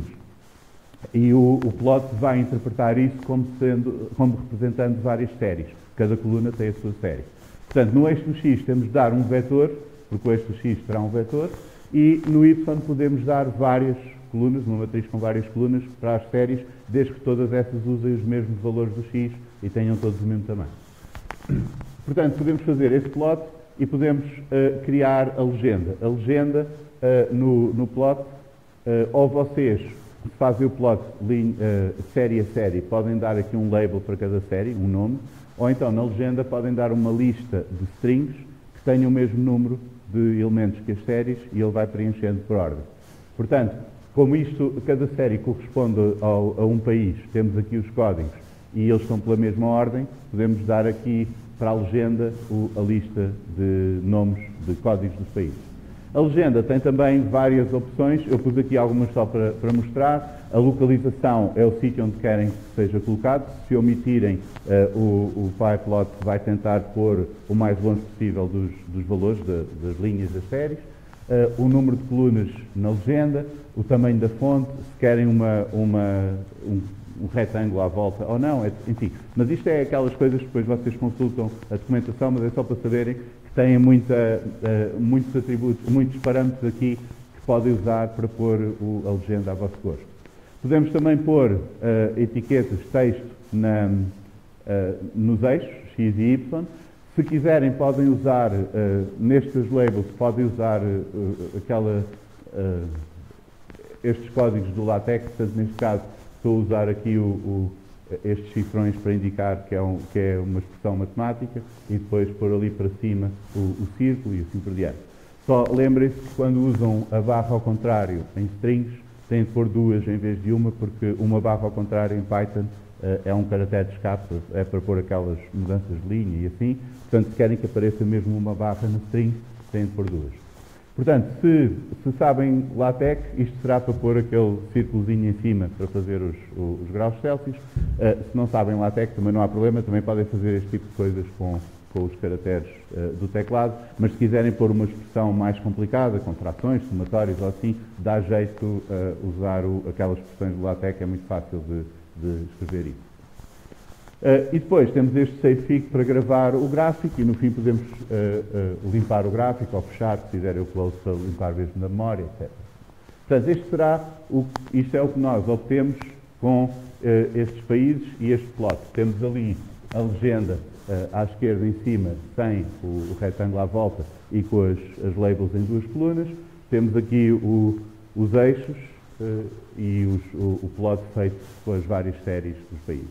Speaker 1: E o, o plot vai interpretar isso como, sendo, como representando várias séries. Cada coluna tem a sua série. Portanto, no eixo do X temos de dar um vetor, porque o eixo do X terá um vetor, e no Y podemos dar várias colunas, uma matriz com várias colunas para as séries, desde que todas essas usem os mesmos valores do X e tenham todos o mesmo tamanho. Portanto, podemos fazer esse plot e podemos uh, criar a legenda. A legenda uh, no, no plot, uh, ou vocês fazem o plot linha, uh, série a série, podem dar aqui um label para cada série, um nome, ou então na legenda podem dar uma lista de strings que tenham o mesmo número de elementos que as séries e ele vai preenchendo por ordem. Portanto, como isto, cada série corresponde ao, a um país, temos aqui os códigos e eles estão pela mesma ordem, podemos dar aqui para a legenda o, a lista de nomes de códigos dos países. A legenda tem também várias opções, eu pus aqui algumas só para, para mostrar. A localização é o sítio onde querem que seja colocado. Se omitirem, uh, o, o pyplot vai tentar pôr o mais longe possível dos, dos valores de, das linhas das séries. Uh, o número de colunas na legenda, o tamanho da fonte, se querem uma, uma, um, um retângulo à volta ou não, enfim. Mas isto é aquelas coisas que depois vocês consultam a documentação, mas é só para saberem que têm muita, uh, muitos atributos, muitos parâmetros aqui que podem usar para pôr o, a legenda a vosso gosto. Podemos também pôr uh, etiquetas, texto na, uh, nos eixos, X e Y. Se quiserem, podem usar, uh, nestes labels, podem usar uh, aquela, uh, estes códigos do LaTeX, portanto, neste caso, estou a usar aqui o, o, estes cifrões para indicar que é, um, que é uma expressão matemática e depois pôr ali para cima o, o círculo e assim por diante. Só lembrem-se que quando usam a barra ao contrário em strings, têm de pôr duas em vez de uma, porque uma barra ao contrário em Python uh, é um caractere de escape, é para pôr aquelas mudanças de linha e assim. Portanto, se querem que apareça mesmo uma barra na string, têm de pôr duas. Portanto, se, se sabem LaTeX, isto será para pôr aquele círculozinho em cima para fazer os, os graus Celsius. Uh, se não sabem LaTeX, também não há problema, também podem fazer este tipo de coisas com, com os caracteres uh, do teclado, mas se quiserem pôr uma expressão mais complicada, com trações, somatórios ou assim, dá jeito uh, usar o, aquelas expressões do LaTeX, é muito fácil de, de escrever isso. Uh, e depois temos este savefig para gravar o gráfico e no fim podemos uh, uh, limpar o gráfico ou fechar, se quiserem o close para limpar mesmo na memória, etcétera. Portanto, este será o, isto é o que nós obtemos com uh, estes países e este plot. Temos ali a legenda uh, à esquerda em cima, sem o, o retângulo à volta e com as, as labels em duas colunas. Temos aqui o, os eixos uh, e os, o, o plot feito com as várias séries dos países.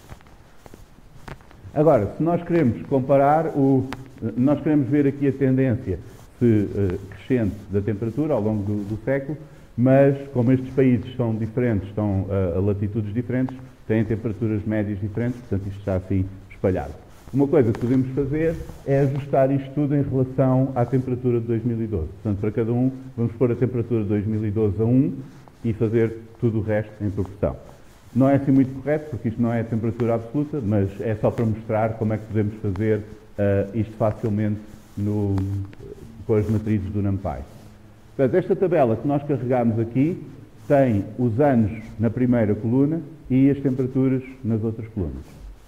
Speaker 1: Agora, se nós queremos comparar, o, nós queremos ver aqui a tendência se, uh, crescente da temperatura ao longo do, do século, mas como estes países são diferentes, estão uh, a latitudes diferentes, têm temperaturas médias diferentes, portanto isto está assim espalhado. Uma coisa que podemos fazer é ajustar isto tudo em relação à temperatura de dois mil e doze. Portanto, para cada um, vamos pôr a temperatura de dois mil e doze a um e fazer tudo o resto em progressão. Não é assim muito correto, porque isto não é a temperatura absoluta, mas é só para mostrar como é que podemos fazer uh, isto facilmente no, com as matrizes do NumPy. Portanto, esta tabela que nós carregamos aqui tem os anos na primeira coluna e as temperaturas nas outras colunas.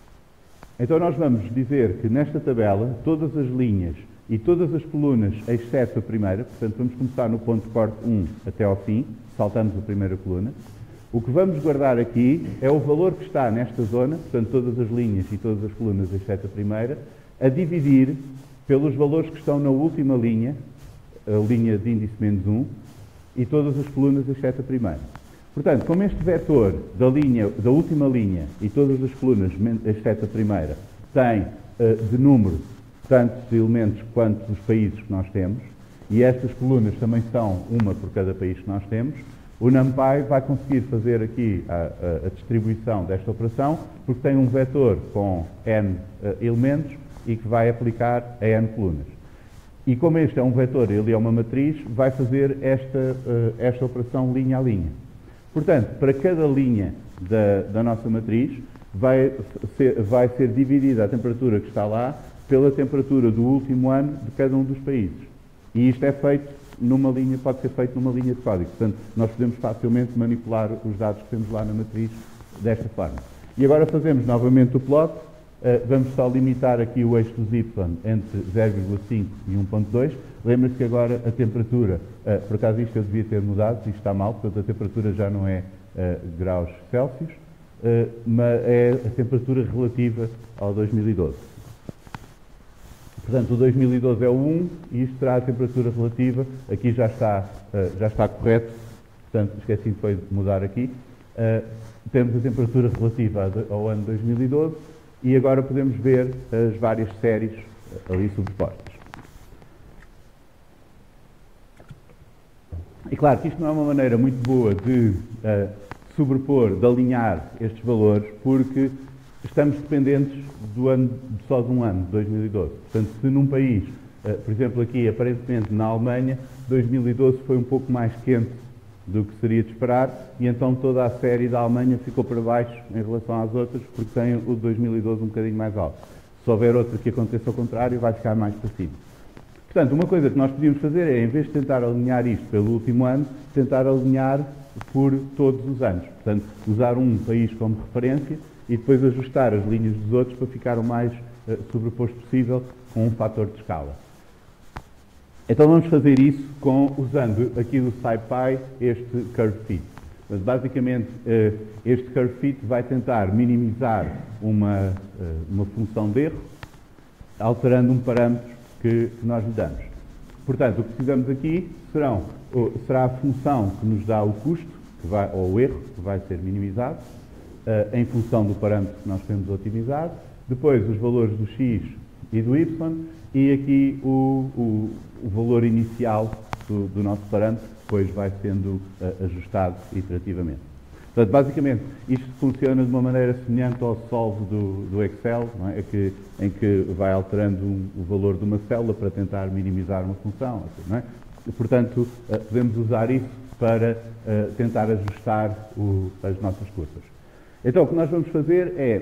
Speaker 1: Então nós vamos dizer que nesta tabela, todas as linhas e todas as colunas, exceto a primeira, portanto vamos começar no ponto de corte um até ao fim, saltamos a primeira coluna. O que vamos guardar aqui é o valor que está nesta zona, portanto todas as linhas e todas as colunas, exceto a primeira, a dividir pelos valores que estão na última linha, a linha de índice menos um, e todas as colunas, exceto a primeira. Portanto, como este vetor da, linha, da última linha e todas as colunas, exceto a primeira, tem uh, de número tantos elementos quanto os países que nós temos, e estas colunas também são uma por cada país que nós temos, o NumPy vai conseguir fazer aqui a, a, a distribuição desta operação, porque tem um vetor com n uh, elementos e que vai aplicar a n colunas. E como este é um vetor, ele é uma matriz, vai fazer esta, uh, esta operação linha a linha. Portanto, para cada linha da, da nossa matriz, vai ser, vai ser dividida a temperatura que está lá pela temperatura do último ano de cada um dos países. E isto é feito numa linha, pode ser feito numa linha de código. Portanto, nós podemos facilmente manipular os dados que temos lá na matriz desta forma. E agora fazemos novamente o plot. Uh, vamos só limitar aqui o eixo dos y entre zero vírgula cinco e um ponto dois. Lembra-se que agora a temperatura, uh, por acaso isto eu devia ter mudado, isto está mal, portanto a temperatura já não é uh, graus Celsius, uh, mas é a temperatura relativa ao dois mil e doze. Portanto, o dois mil e doze é o um e isto será a temperatura relativa, aqui já está, uh, já está correto, portanto esqueci foi de mudar aqui. Uh, temos a temperatura relativa ao ano dois mil e doze, e agora podemos ver as várias séries ali sobrepostas. E claro que isto não é uma maneira muito boa de uh, sobrepor, de alinhar estes valores, porque estamos dependentes do ano, só de um ano, dois mil e doze. Portanto, se num país, uh, por exemplo aqui, aparentemente na Alemanha, dois mil e doze foi um pouco mais quente do que seria de esperar, e então toda a série da Alemanha ficou para baixo em relação às outras, porque tem o de dois mil e doze um bocadinho mais alto. Se houver outra que aconteça ao contrário, vai ficar mais para cima. Portanto, uma coisa que nós podíamos fazer é, em vez de tentar alinhar isto pelo último ano, tentar alinhar por todos os anos. Portanto, usar um país como referência e depois ajustar as linhas dos outros para ficar o mais uh, sobreposto possível com um fator de escala. Então vamos fazer isso com, usando aqui do SciPy este curve fit. Mas basicamente este curve fit vai tentar minimizar uma, uma função de erro, alterando um parâmetro que, que nós lhe damos. Portanto, o que precisamos aqui serão, será a função que nos dá o custo, que vai, ou o erro, que vai ser minimizado, em função do parâmetro que nós temos otimizado, depois os valores do x e do y, e aqui o, o, o valor inicial do, do nosso parâmetro, depois vai sendo uh, ajustado iterativamente. Portanto, basicamente, isto funciona de uma maneira semelhante ao solve do, do Excel, não é? Que, em que vai alterando um, o valor de uma célula para tentar minimizar uma função. Assim, não é? E, portanto, uh, podemos usar isso para uh, tentar ajustar o, as nossas curvas. Então, o que nós vamos fazer é...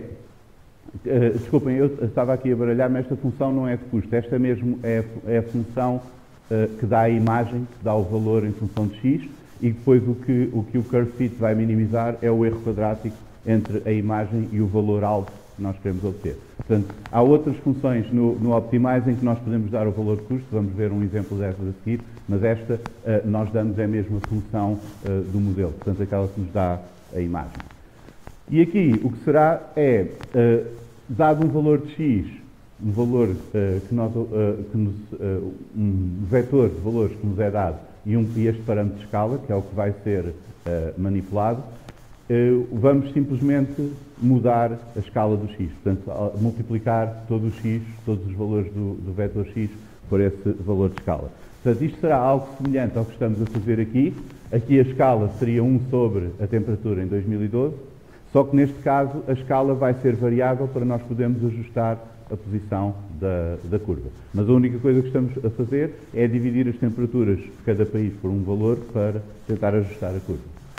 Speaker 1: Uh, desculpem, eu estava aqui a baralhar-me, esta função não é de custo, esta mesmo é, é a função uh, que dá a imagem, que dá o valor em função de x, e depois o que o, que o curve fit vai minimizar é o erro quadrático entre a imagem e o valor alto que nós queremos obter. Portanto, há outras funções no, no Optimize em que nós podemos dar o valor de custo, vamos ver um exemplo dessas a seguir, mas esta uh, nós damos é mesmo a função uh, do modelo, portanto aquela que nos dá a imagem. E aqui o que será é, uh, dado um valor de x, um valor uh, que nós, uh, que nos, uh, um vetor de valores que nos é dado e, um, e este parâmetro de escala, que é o que vai ser uh, manipulado, uh, vamos simplesmente mudar a escala do x, portanto multiplicar todo o x, todos os valores do, do vetor x por esse valor de escala. Portanto, isto será algo semelhante ao que estamos a fazer aqui. Aqui a escala seria um sobre a temperatura em dois mil e doze, só que neste caso a escala vai ser variável para nós podermos ajustar a posição da, da curva. Mas a única coisa que estamos a fazer é dividir as temperaturas de cada país por um valor para tentar ajustar a curva.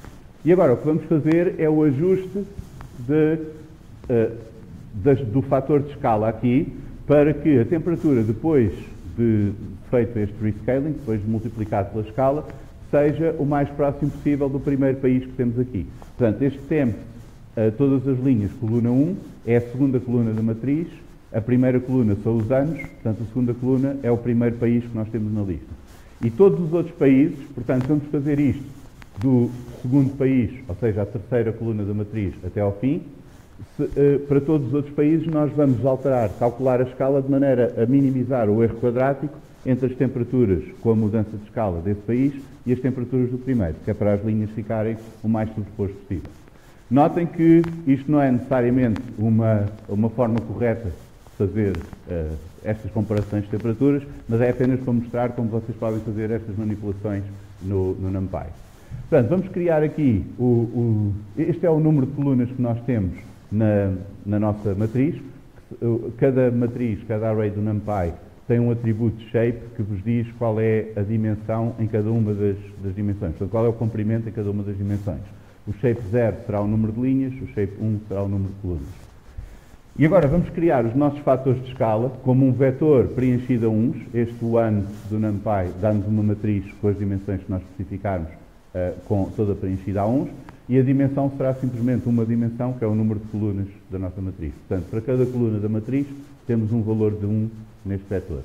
Speaker 1: E agora o que vamos fazer é o ajuste de, uh, das, do fator de escala aqui, para que a temperatura, depois de feito este rescaling, depois de multiplicado pela escala, seja o mais próximo possível do primeiro país que temos aqui. Portanto, este tempo, uh, todas as linhas, coluna um, é a segunda coluna da matriz, a primeira coluna são os anos, portanto, a segunda coluna é o primeiro país que nós temos na lista. E todos os outros países, portanto, vamos fazer isto do segundo país, ou seja, a terceira coluna da matriz, até ao fim. Se, uh, para todos os outros países, nós vamos alterar, calcular a escala de maneira a minimizar o erro quadrático entre as temperaturas com a mudança de escala desse país e as temperaturas do primeiro, que é para as linhas ficarem o mais sobreposto possível. Notem que isto não é necessariamente uma, uma forma correta de fazer uh, estas comparações de temperaturas, mas é apenas para mostrar como vocês podem fazer estas manipulações no, no NumPy. Portanto, vamos criar aqui, o, o, este é o número de colunas que nós temos na, na nossa matriz. Cada matriz, cada array do NumPy tem um atributo shape que vos diz qual é a dimensão em cada uma das, das dimensões, portanto, qual é o comprimento em cada uma das dimensões. O shape zero será o número de linhas, o shape um será o número de colunas. E agora vamos criar os nossos fatores de escala como um vetor preenchido a uns. Este one do NumPy dá-nos uma matriz com as dimensões que nós especificarmos, uh, com toda preenchida a uns, e a dimensão será simplesmente uma dimensão, que é o número de colunas da nossa matriz. Portanto, para cada coluna da matriz, temos um valor de um neste vetor.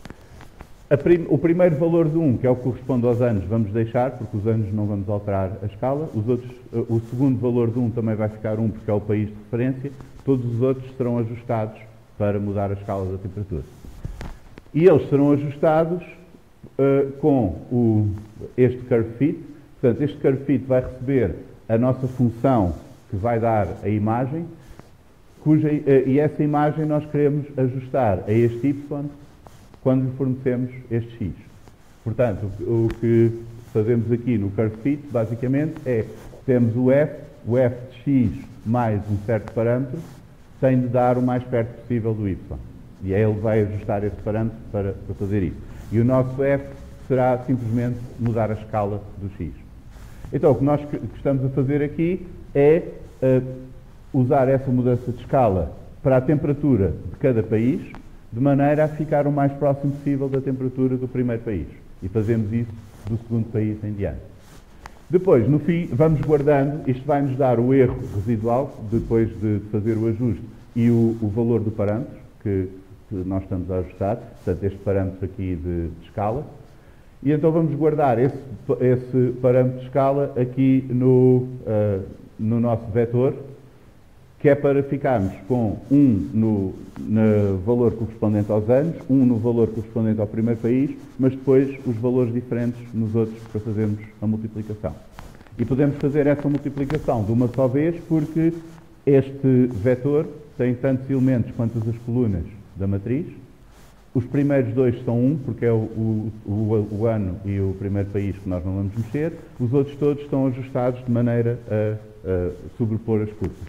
Speaker 1: Prim o primeiro valor de um, que é o que corresponde aos anos, vamos deixar, porque os anos não vamos alterar a escala. Os outros, uh, o segundo valor de um também vai ficar um, porque é o país de referência. Todos os outros serão ajustados para mudar a escala da temperatura. E eles serão ajustados uh, com o, este curve fit. Portanto, este curve fit vai receber a nossa função que vai dar a imagem, cuja, uh, e essa imagem nós queremos ajustar a este y quando lhe fornecemos este x. Portanto, o, o que fazemos aqui no curve fit, basicamente, é temos o f, o f de x mais um certo parâmetro, tem de dar o mais perto possível do y. E aí ele vai ajustar esse parâmetro para, para fazer isso. E o nosso f será simplesmente mudar a escala do x. Então, o que nós estamos a fazer aqui é uh, usar essa mudança de escala para a temperatura de cada país, de maneira a ficar o mais próximo possível da temperatura do primeiro país. E fazemos isso do segundo país em diante. Depois, no fim, vamos guardando, isto vai nos dar o erro residual, depois de fazer o ajuste, e o, o valor do parâmetro que, que nós estamos a ajustar, portanto, este parâmetro aqui de, de escala. E então vamos guardar esse, esse parâmetro de escala aqui no, uh, no nosso vetor, que é para ficarmos com um no, no valor correspondente aos anos, um no valor correspondente ao primeiro país, mas depois os valores diferentes nos outros para fazermos a multiplicação. E podemos fazer essa multiplicação de uma só vez, porque este vetor tem tantos elementos quanto as colunas da matriz. Os primeiros dois são um, porque é o, o, o, o ano e o primeiro país que nós não vamos mexer. Os outros todos estão ajustados de maneira a, a sobrepor as curvas.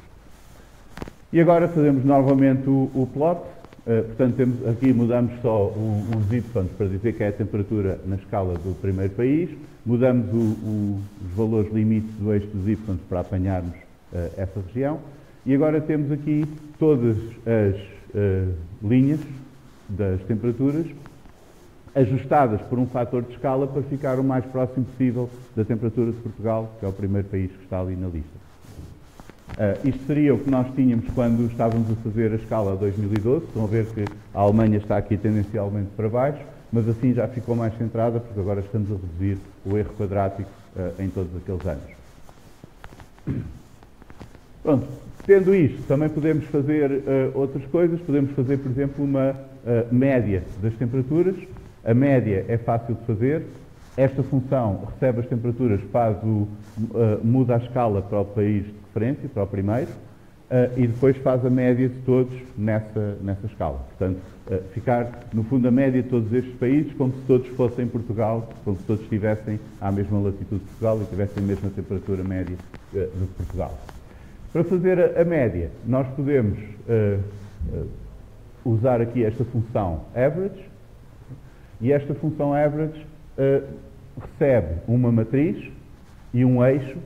Speaker 1: E agora fazemos novamente o, o plot, uh, portanto temos, aqui mudamos só o, os y para dizer que é a temperatura na escala do primeiro país, mudamos o, o, os valores limites do eixo dos y para apanharmos uh, essa região, e agora temos aqui todas as uh, linhas das temperaturas ajustadas por um fator de escala para ficar o mais próximo possível da temperatura de Portugal, que é o primeiro país que está ali na lista. Uh, isto seria o que nós tínhamos quando estávamos a fazer a escala dois mil e doze. Estão a ver que a Alemanha está aqui tendencialmente para baixo, mas assim já ficou mais centrada, porque agora estamos a reduzir o erro quadrático uh, em todos aqueles anos. Pronto, tendo isto, também podemos fazer uh, outras coisas. Podemos fazer, por exemplo, uma uh, média das temperaturas. A média é fácil de fazer. Esta função recebe as temperaturas, faz o, uh, muda a escala para o país de referência, para o primeiro, uh, e depois faz a média de todos nessa, nessa escala. Portanto, uh, ficar, no fundo, a média de todos estes países como se todos fossem Portugal, como se todos estivessem à mesma latitude de Portugal e tivessem a mesma temperatura média uh, de Portugal. Para fazer a, a média, nós podemos uh, uh, usar aqui esta função average, e esta função average Uh, recebe uma matriz e um eixo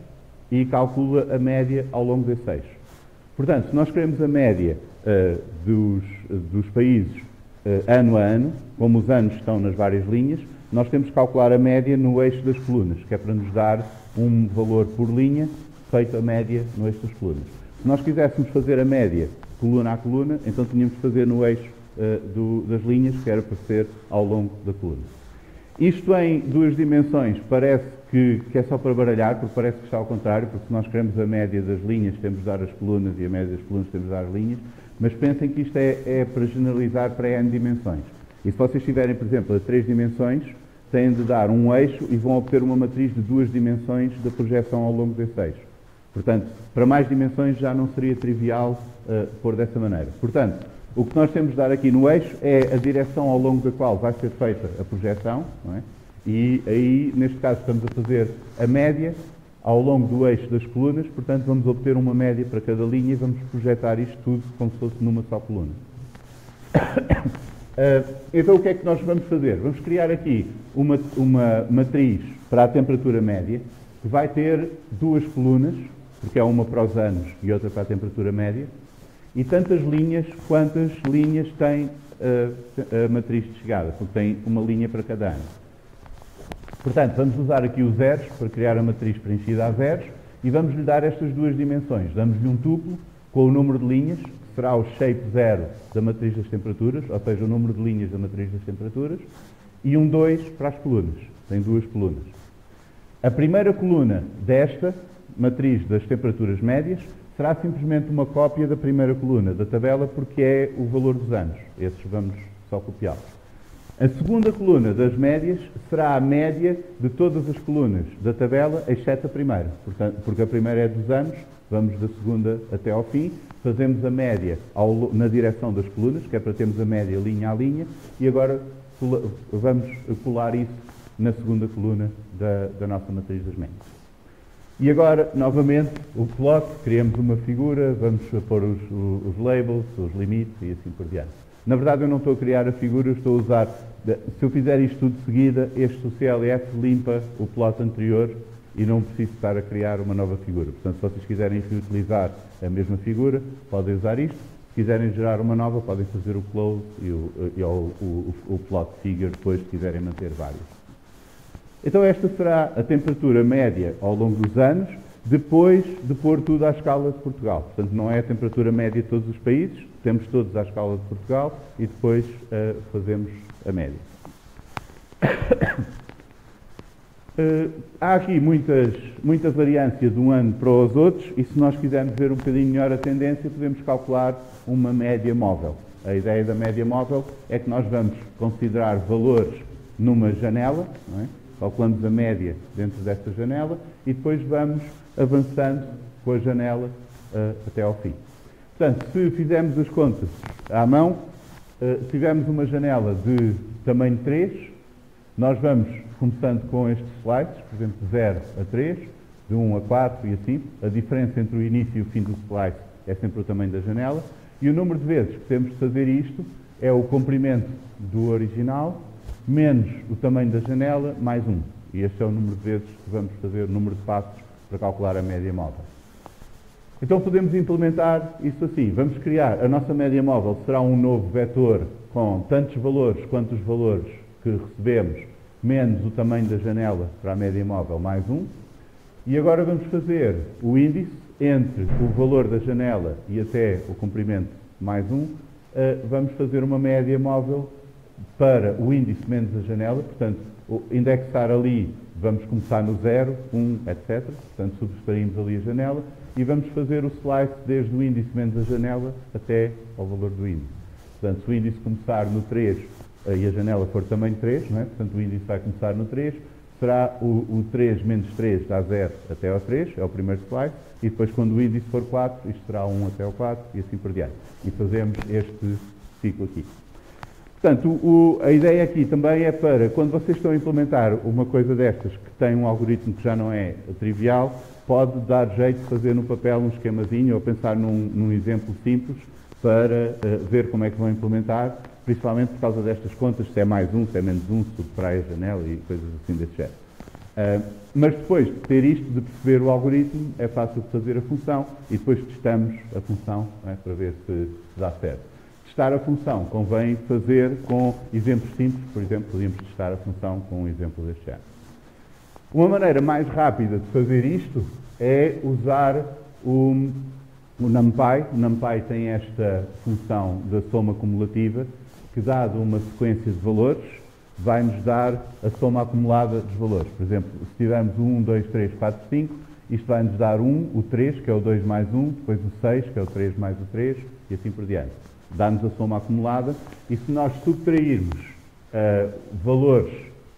Speaker 1: e calcula a média ao longo desse eixo. Portanto, se nós queremos a média uh, dos, dos países uh, ano a ano, como os anos estão nas várias linhas, nós temos que calcular a média no eixo das colunas, que é para nos dar um valor por linha, feito a média no eixo das colunas. Se nós quiséssemos fazer a média coluna a coluna, então tínhamos que fazer no eixo uh, do, das linhas, que era para ser ao longo da coluna. Isto em duas dimensões parece que, que é só para baralhar, porque parece que está ao contrário, porque se nós queremos a média das linhas, temos de dar as colunas, e a média das colunas temos de dar as linhas, mas pensem que isto é, é para generalizar para N dimensões. E se vocês tiverem, por exemplo, a três dimensões, têm de dar um eixo e vão obter uma matriz de duas dimensões da projeção ao longo desse eixo. Portanto, para mais dimensões já não seria trivial uh, pôr dessa maneira. Portanto, o que nós temos de dar aqui no eixo é a direção ao longo da qual vai ser feita a projeção, não é? E aí, neste caso, estamos a fazer a média ao longo do eixo das colunas, portanto, vamos obter uma média para cada linha e vamos projetar isto tudo como se fosse numa só coluna. uh, então, o que é que nós vamos fazer? Vamos criar aqui uma, uma matriz para a temperatura média, que vai ter duas colunas, porque é uma para os anos e outra para a temperatura média, e tantas linhas quantas linhas tem uh, a matriz de chegada, porque tem uma linha para cada ano. Portanto, vamos usar aqui os zeros para criar a matriz preenchida a zeros e vamos lhe dar estas duas dimensões. Damos-lhe um tuplo com o número de linhas, que será o shape zero da matriz das temperaturas, ou seja, o número de linhas da matriz das temperaturas, e um dois para as colunas. Tem duas colunas. A primeira coluna desta matriz das temperaturas médias será simplesmente uma cópia da primeira coluna da tabela, porque é o valor dos anos. Esses vamos só copiá-los. A segunda coluna das médias será a média de todas as colunas da tabela, exceto a primeira. Portanto, porque a primeira é dos anos, vamos da segunda até ao fim, fazemos a média ao, na direção das colunas, que é para termos a média linha a linha, e agora vamos colar isso na segunda coluna da, da nossa matriz das médias. E agora, novamente, o plot, criamos uma figura, vamos pôr os, os, os labels, os limites e assim por diante. Na verdade, eu não estou a criar a figura, eu estou a usar, se eu fizer isto tudo de seguida, este C L F limpa o plot anterior e não preciso estar a criar uma nova figura. Portanto, se vocês quiserem utilizar a mesma figura, podem usar isto. Se quiserem gerar uma nova, podem fazer o close e o, e o, o, o plot figure depois, se quiserem manter vários. Então esta será a temperatura média ao longo dos anos, depois de pôr tudo à escala de Portugal. Portanto, não é a temperatura média de todos os países, temos todos à escala de Portugal e depois uh, fazemos a média. uh, há aqui muitas, muita variância de um ano para os outros e se nós quisermos ver um bocadinho melhor a tendência, podemos calcular uma média móvel. A ideia da média móvel é que nós vamos considerar valores numa janela, não é? Calculamos a média dentro desta janela e depois vamos avançando com a janela uh, até ao fim. Portanto, se fizermos as contas à mão, uh, se tivermos uma janela de tamanho três, nós vamos começando com estes slices, por exemplo, de zero a três, de um a quatro e assim. A diferença entre o início e o fim do slice é sempre o tamanho da janela. E o número de vezes que temos de fazer isto é o comprimento do original, menos o tamanho da janela, mais um. E este é o número de vezes que vamos fazer, o número de passos para calcular a média móvel. Então podemos implementar isso assim. Vamos criar, a nossa média móvel será um novo vetor com tantos valores quanto os valores que recebemos, menos o tamanho da janela para a média móvel, mais um. E agora vamos fazer o índice entre o valor da janela e até o comprimento, mais um. Vamos fazer uma média móvel para o índice menos a janela, portanto, indexar ali, vamos começar no zero, um, etcétera. Portanto, subtraímos ali a janela e vamos fazer o slice desde o índice menos a janela até ao valor do índice. Portanto, se o índice começar no três e a janela for tamanho três, não é? Portanto, o índice vai começar no três, será o, o três menos três dá zero até ao três, é o primeiro slice, e depois quando o índice for quatro, isto será um até ao quatro e assim por diante. E fazemos este ciclo aqui. Portanto, o, a ideia aqui também é para, quando vocês estão a implementar uma coisa destas, que tem um algoritmo que já não é trivial, pode dar jeito de fazer no papel um esquemazinho ou pensar num, num exemplo simples para uh, ver como é que vão implementar, principalmente por causa destas contas, se é mais um, se é menos um, se subtrai a janela e coisas assim desse género. Uh, mas depois de ter isto, de perceber o algoritmo, é fácil de fazer a função e depois testamos a função, não é, para ver se dá certo. Testar a função convém fazer com exemplos simples, por exemplo, podíamos testar a função com um exemplo deste género. Uma maneira mais rápida de fazer isto é usar o, o NumPy. O NumPy tem esta função da soma cumulativa, que dado uma sequência de valores, vai-nos dar a soma acumulada dos valores. Por exemplo, se tivermos o um, dois, três, quatro, cinco, isto vai-nos dar um, o três, que é o dois mais um, depois o seis, que é o três mais o três, e assim por diante. Dá-nos a soma acumulada, e se nós subtrairmos uh, valores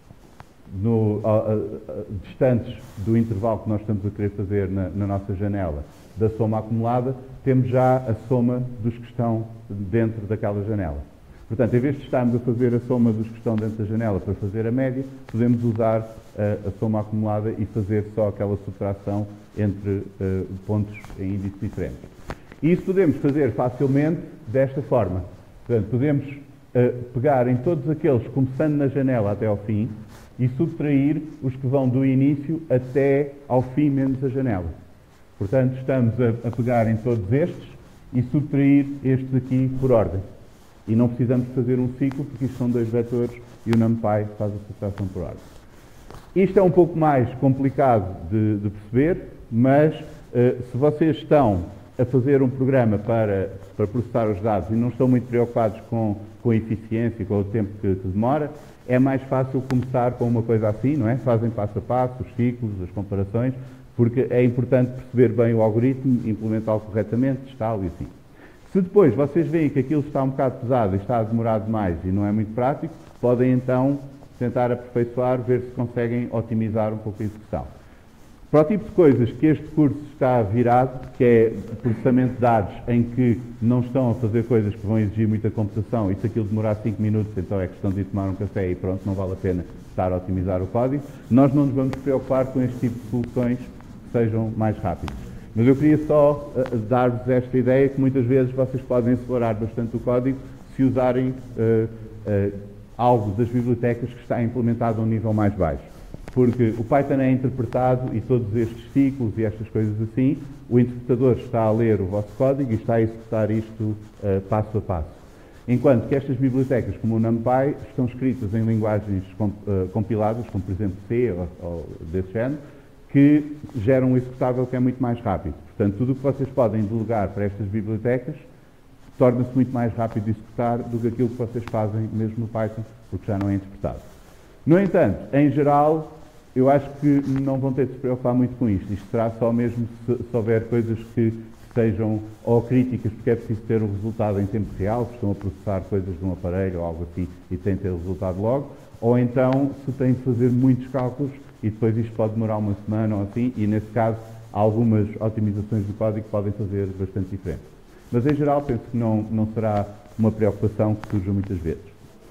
Speaker 1: no, uh, uh, distantes do intervalo que nós estamos a querer fazer na, na nossa janela da soma acumulada, temos já a soma dos que estão dentro daquela janela. Portanto, em vez de estarmos a fazer a soma dos que estão dentro da janela para fazer a média, podemos usar uh, a soma acumulada e fazer só aquela subtração entre uh, pontos em índice diferentes. E isso podemos fazer facilmente desta forma. Portanto, podemos uh, pegar em todos aqueles, começando na janela até ao fim, e subtrair os que vão do início até ao fim menos a janela. Portanto, estamos a, a pegar em todos estes e subtrair estes aqui por ordem. E não precisamos fazer um ciclo, porque isto são dois vetores e o NumPy faz a subtração por ordem. Isto é um pouco mais complicado de, de perceber, mas uh, se vocês estão a fazer um programa para, para processar os dados e não estão muito preocupados com, com a eficiência, com o tempo que, que demora, é mais fácil começar com uma coisa assim, não é? Fazem passo a passo, os ciclos, as comparações, porque é importante perceber bem o algoritmo, implementá-lo corretamente, testá-lo e assim. Se depois vocês veem que aquilo está um bocado pesado e está a demorar demais e não é muito prático, podem então tentar aperfeiçoar, ver se conseguem otimizar um pouco a execução. Para o tipo de coisas que este curso está virado, que é processamento de dados em que não estão a fazer coisas que vão exigir muita computação e se aquilo demorar cinco minutos, então é questão de ir tomar um café e pronto, não vale a pena estar a otimizar o código, nós não nos vamos preocupar com este tipo de soluções que sejam mais rápidas. Mas eu queria só uh, dar-vos esta ideia que muitas vezes vocês podem acelerar bastante o código se usarem uh, uh, algo das bibliotecas que está implementado a um nível mais baixo. Porque o Python é interpretado e todos estes ciclos e estas coisas assim, o interpretador está a ler o vosso código e está a executar isto uh, passo a passo. Enquanto que estas bibliotecas, como o NumPy, estão escritas em linguagens comp uh, compiladas, como por exemplo C ou, ou desse género, que geram um executável que é muito mais rápido. Portanto, tudo o que vocês podem delegar para estas bibliotecas torna-se muito mais rápido de executar do que aquilo que vocês fazem mesmo no Python, porque já não é interpretado. No entanto, em geral, eu acho que não vão ter de se preocupar muito com isto. Isto será só mesmo se, se houver coisas que sejam ou críticas, porque é preciso ter o resultado em tempo real, se estão a processar coisas de um aparelho ou algo assim e têm de ter o resultado logo, ou então se têm de fazer muitos cálculos e depois isto pode demorar uma semana ou assim, e nesse caso algumas otimizações do código podem fazer bastante diferença. Mas em geral penso que não, não será uma preocupação que surja muitas vezes.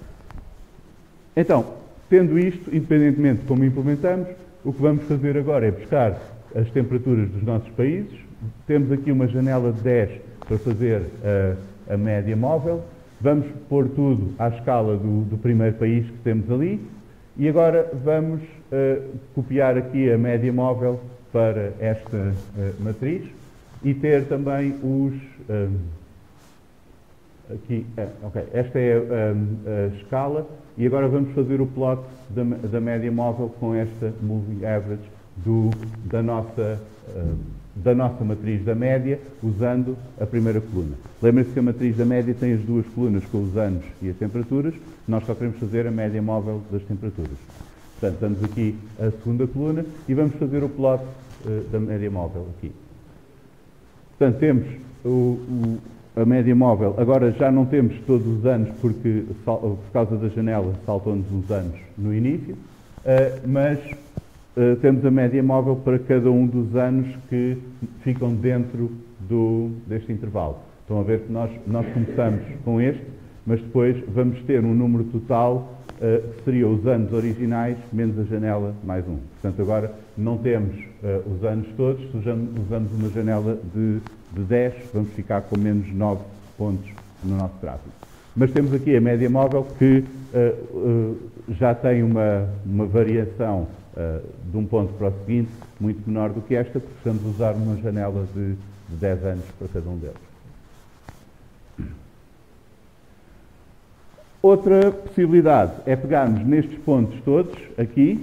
Speaker 1: Então, tendo isto, independentemente de como implementamos, o que vamos fazer agora é buscar as temperaturas dos nossos países. Temos aqui uma janela de dez para fazer a, a média móvel. Vamos pôr tudo à escala do, do primeiro país que temos ali. E agora vamos uh, copiar aqui a média móvel para esta uh, matriz e ter também os... Um, aqui, uh, ok, esta é um, a escala e agora vamos fazer o plot da, da média móvel com esta moving average do, da, nossa, uh, da nossa matriz da média usando a primeira coluna. Lembrem-se que a matriz da média tem as duas colunas com os anos e as temperaturas. Nós só queremos fazer a média móvel das temperaturas. Portanto, damos aqui a segunda coluna e vamos fazer o plot uh, da média móvel aqui. Portanto, temos o, o, a média móvel. Agora já não temos todos os anos porque por causa da janela saltou-nos os anos no início, uh, mas uh, temos a média móvel para cada um dos anos que ficam dentro do, deste intervalo. Estão a ver que nós, nós começamos com este, mas depois vamos ter um número total uh, que seria os anos originais menos a janela mais um. Portanto, agora não temos uh, os anos todos, se usamos, usamos uma janela de, de dez, vamos ficar com menos nove pontos no nosso gráfico. Mas temos aqui a média móvel que uh, uh, já tem uma, uma variação uh, de um ponto para o seguinte muito menor do que esta, porque estamos a usar uma janela de, de dez anos para cada um deles. Outra possibilidade é pegarmos nestes pontos todos, aqui,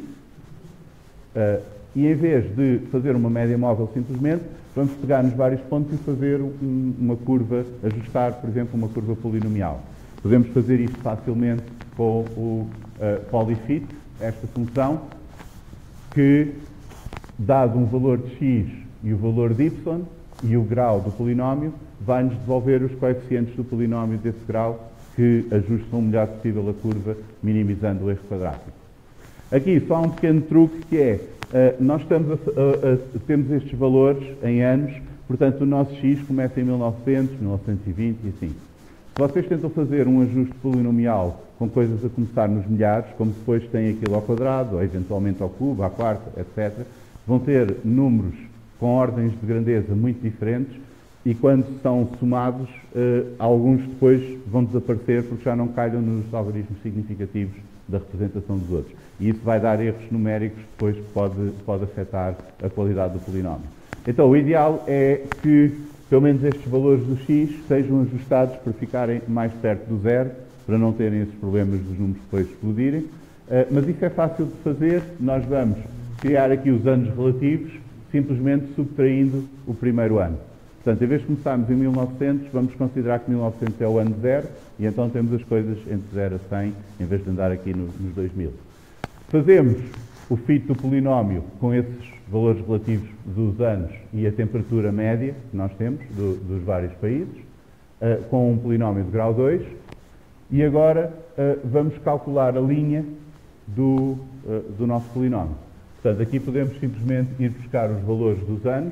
Speaker 1: uh, e em vez de fazer uma média móvel simplesmente, vamos pegar nos vários pontos e fazer um, uma curva, ajustar, por exemplo, uma curva polinomial. Podemos fazer isto facilmente com o uh, polyfit, esta função, que, dado um valor de x e o valor de y e o grau do polinómio, vai-nos devolver os coeficientes do polinómio desse grau que ajustam o melhor possível a curva, minimizando o erro quadrático. Aqui só há um pequeno truque que é, uh, nós estamos a, a, a, temos estes valores em anos, portanto o nosso x começa em mil e novecentos, mil novecentos e vinte e assim. Se vocês tentam fazer um ajuste polinomial com coisas a começar nos milhares, como depois têm aquilo ao quadrado, ou eventualmente ao cubo, à quarta, etcétera, vão ter números com ordens de grandeza muito diferentes e quando são somados, eh, alguns depois vão desaparecer porque já não calham nos algarismos significativos da representação dos outros. E isso vai dar erros numéricos depois que pode, pode afetar a qualidade do polinómio. Então, o ideal é que pelo menos estes valores do x sejam ajustados para ficarem mais perto do zero, para não terem esses problemas dos números depois explodirem. Uh, mas isso é fácil de fazer. Nós vamos criar aqui os anos relativos, simplesmente subtraindo o primeiro ano. Portanto, em vez de começarmos em mil e novecentos, vamos considerar que mil e novecentos é o ano zero, e então temos as coisas entre zero a cem, em vez de andar aqui no, nos dois mil. Fazemos o fit do polinómio com esses valores relativos dos anos e a temperatura média que nós temos do, dos vários países, uh, com um polinómio de grau dois, e agora uh, vamos calcular a linha do, uh, do nosso polinómio. Portanto, aqui podemos simplesmente ir buscar os valores dos anos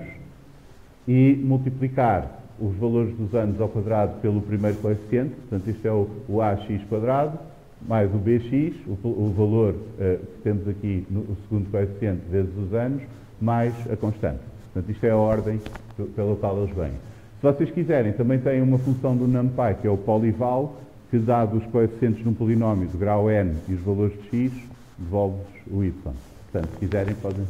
Speaker 1: e multiplicar os valores dos anos ao quadrado pelo primeiro coeficiente, portanto isto é o, o ax quadrado, mais o bx, o, o valor uh, que temos aqui no o segundo coeficiente vezes os anos, mais a constante. Portanto, isto é a ordem pela qual eles vêm. Se vocês quiserem, também têm uma função do NumPy, que é o polyval, que dado os coeficientes de um polinómio de grau n e os valores de x, devolve-vos o y. Portanto, se quiserem, podem...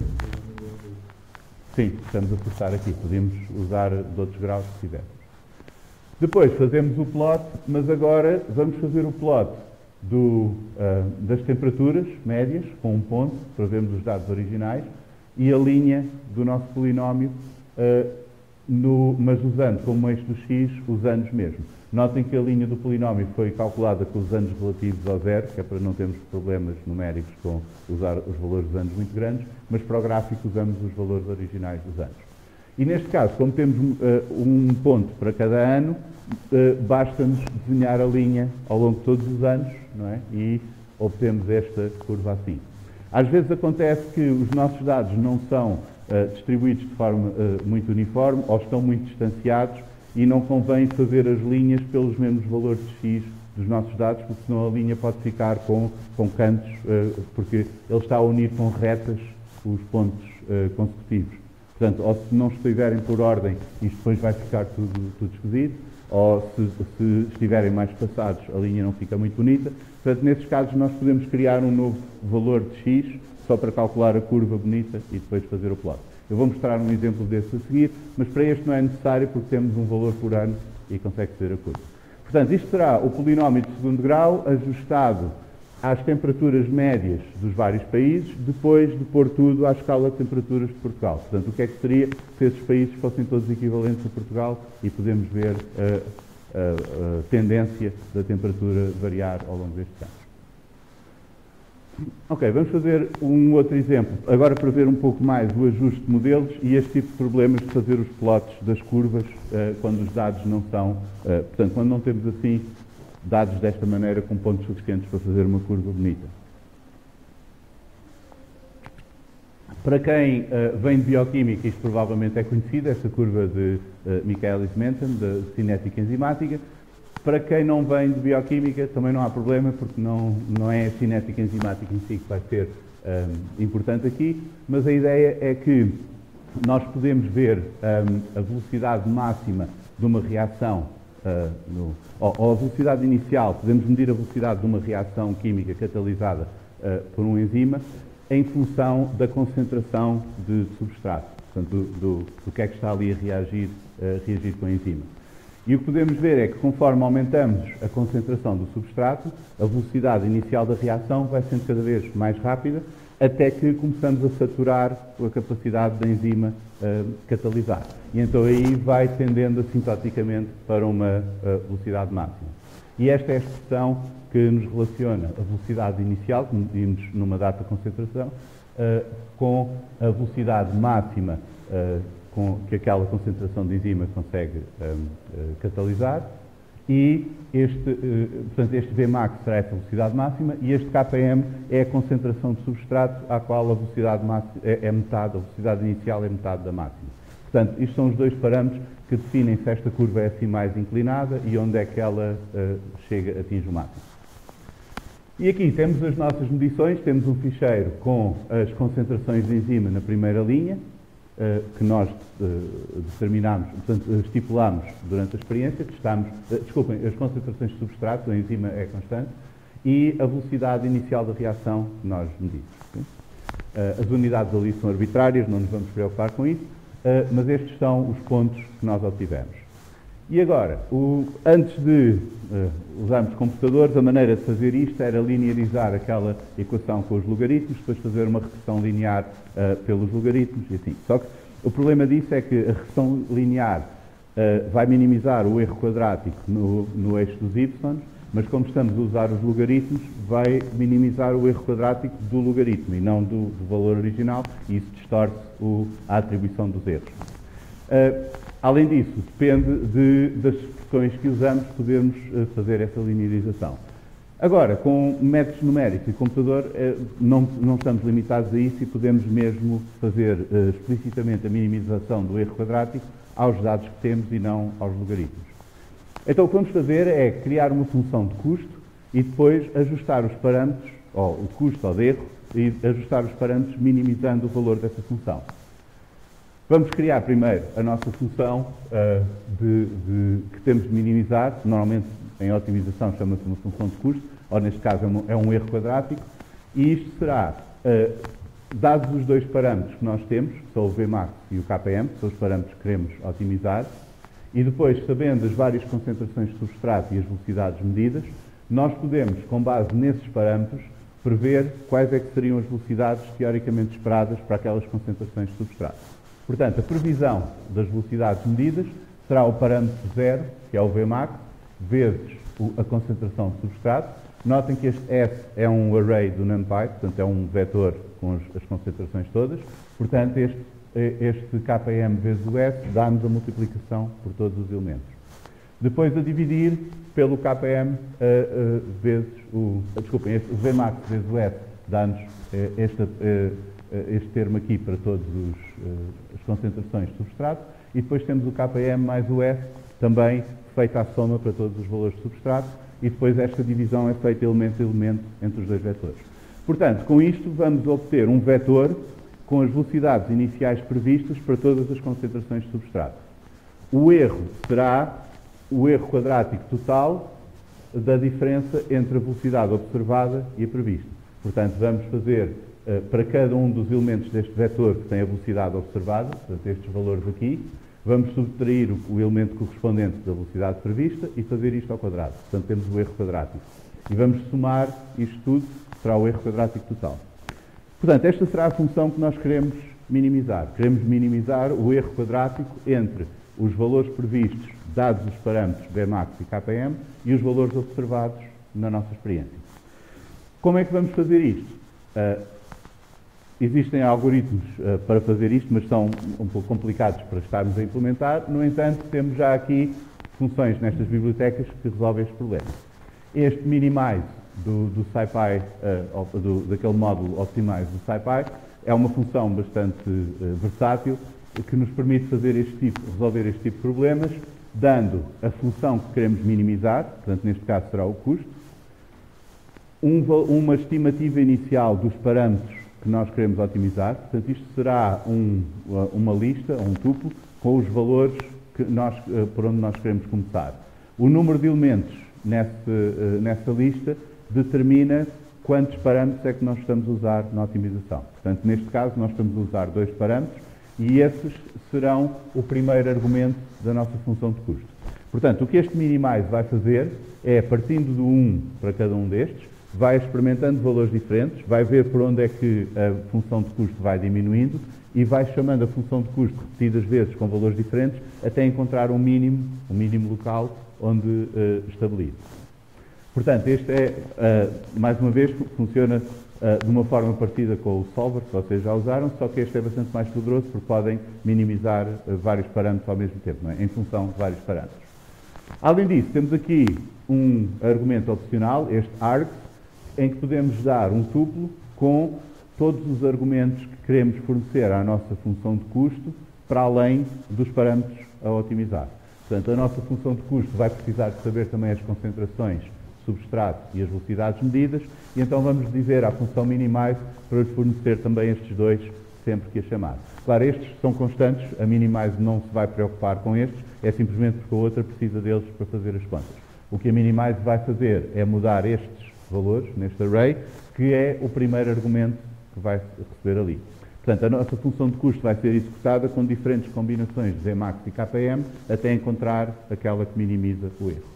Speaker 1: Sim, estamos a forçar aqui. Podemos usar de outros graus se quisermos. Depois fazemos o plot, mas agora vamos fazer o plot do, uh, das temperaturas médias, com um ponto, para vermos os dados originais, e a linha do nosso polinómio, uh, no, mas usando como eixo do x os anos mesmo. Notem que a linha do polinómio foi calculada com os anos relativos ao zero, que é para não termos problemas numéricos com usar os valores dos anos muito grandes, mas para o gráfico usamos os valores originais dos anos. E neste caso, como temos uh, um ponto para cada ano, uh, basta-nos desenhar a linha ao longo de todos os anos, não é? E obtemos esta curva assim. Às vezes acontece que os nossos dados não são uh, distribuídos de forma uh, muito uniforme ou estão muito distanciados e não convém fazer as linhas pelos mesmos valores de x dos nossos dados, porque senão a linha pode ficar com, com cantos, uh, porque ele está a unir com retas os pontos uh, consecutivos. Portanto, ou se não estiverem por ordem, isto depois vai ficar tudo, tudo esquisito, ou se, se estiverem mais espaçados, a linha não fica muito bonita. Portanto, nesses casos, nós podemos criar um novo valor de x, só para calcular a curva bonita e depois fazer o plot. Eu vou mostrar um exemplo desse a seguir, mas para este não é necessário, porque temos um valor por ano e consegue-se ver a curva. Portanto, isto será o polinómio de segundo grau, ajustado às temperaturas médias dos vários países, depois de pôr tudo à escala de temperaturas de Portugal. Portanto, o que é que seria se esses países fossem todos equivalentes a Portugal e podemos ver a, a, a tendência da temperatura variar ao longo destes anos. Ok, vamos fazer um outro exemplo, agora para ver um pouco mais o ajuste de modelos e este tipo de problemas de fazer os plots das curvas uh, quando os dados não são, uh, portanto, quando não temos assim dados desta maneira com pontos suficientes para fazer uma curva bonita. Para quem uh, vem de bioquímica, isto provavelmente é conhecido, esta curva de uh, Michaelis-Menten, de cinética enzimática. Para quem não vem de bioquímica, também não há problema, porque não, não é a cinética enzimática em si que vai ser um, importante aqui, mas a ideia é que nós podemos ver um, a velocidade máxima de uma reação, uh, no, ou, ou a velocidade inicial, podemos medir a velocidade de uma reação química catalisada uh, por um enzima, em função da concentração de substrato, portanto, do, do, do que é que está ali a reagir, a reagir com a enzima. E o que podemos ver é que, conforme aumentamos a concentração do substrato, a velocidade inicial da reação vai sendo cada vez mais rápida, até que começamos a saturar a capacidade da enzima uh, catalisar. E então aí vai tendendo assintoticamente para uma uh, velocidade máxima. E esta é a expressão que nos relaciona a velocidade inicial, que medimos numa data de concentração, uh, com a velocidade máxima uh, com que aquela concentração de enzima consegue um, uh, catalisar, e este, uh, portanto, este Vmax será essa velocidade máxima, e este Km é a concentração de substrato à qual a velocidade máxima é, é metade, a velocidade inicial é metade da máxima. Portanto, isto são os dois parâmetros que definem se esta curva é assim mais inclinada e onde é que ela uh, chega, atinge o máximo. E aqui temos as nossas medições, temos um ficheiro com as concentrações de enzima na primeira linha, uh, que nós uh, determinamos, portanto, estipulamos durante a experiência, testamos, uh, desculpem, as concentrações de substrato, a enzima é constante, e a velocidade inicial da reação que nós medimos. Uh, as unidades ali são arbitrárias, não nos vamos preocupar com isso, uh, mas estes são os pontos que nós obtivemos. E agora, o, antes de uh, usarmos computadores, a maneira de fazer isto era linearizar aquela equação com os logaritmos, depois fazer uma regressão linear uh, pelos logaritmos e assim. Só que o problema disso é que a regressão linear uh, vai minimizar o erro quadrático no, no eixo dos y, mas como estamos a usar os logaritmos, vai minimizar o erro quadrático do logaritmo e não do, do valor original, e isso distorce o, a atribuição dos erros. Uh, Além disso, depende de, das expressões que usamos, podermos uh, fazer essa linearização. Agora, com métodos numéricos e computador, uh, não, não estamos limitados a isso e podemos mesmo fazer uh, explicitamente a minimização do erro quadrático aos dados que temos e não aos logaritmos. Então, o que vamos fazer é criar uma função de custo e depois ajustar os parâmetros, ou o custo ou de erro, e ajustar os parâmetros minimizando o valor dessa função. Vamos criar primeiro a nossa função uh, de, de, que temos de minimizar. Normalmente, em otimização, chama-se uma função de custo, ou neste caso é um, é um erro quadrático, e isto será, uh, dados os dois parâmetros que nós temos, que são o Vmax e o Km, que são os parâmetros que queremos otimizar, e depois, sabendo as várias concentrações de substrato e as velocidades medidas, nós podemos, com base nesses parâmetros, prever quais é que seriam as velocidades teoricamente esperadas para aquelas concentrações de substrato. Portanto, a previsão das velocidades medidas será o parâmetro zero, que é o Vmax, vezes a concentração de substrato. Notem que este S é um array do NumPy, portanto é um vetor com as, as concentrações todas. Portanto, este, este Km vezes o S dá-nos a multiplicação por todos os elementos. Depois a dividir pelo Km uh, uh, vezes o... Uh, desculpem, este, o Vmax vezes o S dá-nos uh, esta... Uh, este termo aqui para todas as concentrações de substrato, e depois temos o Km mais o S, também feita a soma para todos os valores de substrato, e depois esta divisão é feita elemento a elemento entre os dois vetores. Portanto, com isto vamos obter um vetor com as velocidades iniciais previstas para todas as concentrações de substrato. O erro será o erro quadrático total da diferença entre a velocidade observada e a prevista. Portanto, vamos fazer para cada um dos elementos deste vetor que tem a velocidade observada, portanto estes valores aqui, vamos subtrair o elemento correspondente da velocidade prevista e fazer isto ao quadrado. Portanto temos o erro quadrático. E vamos somar isto tudo, será o erro quadrático total. Portanto, esta será a função que nós queremos minimizar. Queremos minimizar o erro quadrático entre os valores previstos, dados os parâmetros Vmax e Km, e os valores observados na nossa experiência. Como é que vamos fazer isto? Uh, Existem algoritmos uh, para fazer isto, mas são um pouco complicados para estarmos a implementar. No entanto, temos já aqui funções nestas bibliotecas que resolvem este problema. Este minimize do, do SciPy, uh, do, daquele módulo optimize do SciPy, é uma função bastante uh, versátil que nos permite fazer este tipo, resolver este tipo de problemas, dando a função que queremos minimizar, portanto, neste caso será o custo, um, uma estimativa inicial dos parâmetros que nós queremos otimizar. Portanto, isto será um, uma lista, um tuplo, com os valores que nós, por onde nós queremos começar. O número de elementos nessa, nessa lista determina quantos parâmetros é que nós estamos a usar na otimização. Portanto, neste caso, nós estamos a usar dois parâmetros e esses serão o primeiro argumento da nossa função de custo. Portanto, o que este minimize vai fazer é, partindo do um para cada um destes, vai experimentando valores diferentes, vai ver por onde é que a função de custo vai diminuindo e vai chamando a função de custo repetidas vezes com valores diferentes até encontrar um mínimo, um mínimo local onde uh, estabilize. Portanto, este é, uh, mais uma vez, funciona uh, de uma forma parecida com o solver, que vocês já usaram, só que este é bastante mais poderoso porque podem minimizar uh, vários parâmetros ao mesmo tempo, não é? Em função de vários parâmetros. Além disso, temos aqui um argumento opcional, este args, em que podemos dar um tuplo com todos os argumentos que queremos fornecer à nossa função de custo para além dos parâmetros a otimizar. Portanto, a nossa função de custo vai precisar de saber também as concentrações substrato e as velocidades medidas, e então vamos dizer à função minimize para lhe fornecer também estes dois sempre que a chamar. Claro, estes são constantes, a minimize não se vai preocupar com estes, é simplesmente porque a outra precisa deles para fazer as contas. O que a minimize vai fazer é mudar estes valores neste array, que é o primeiro argumento que vai receber ali. Portanto, a nossa função de custo vai ser executada com diferentes combinações de Vmax e K P M até encontrar aquela que minimiza o erro.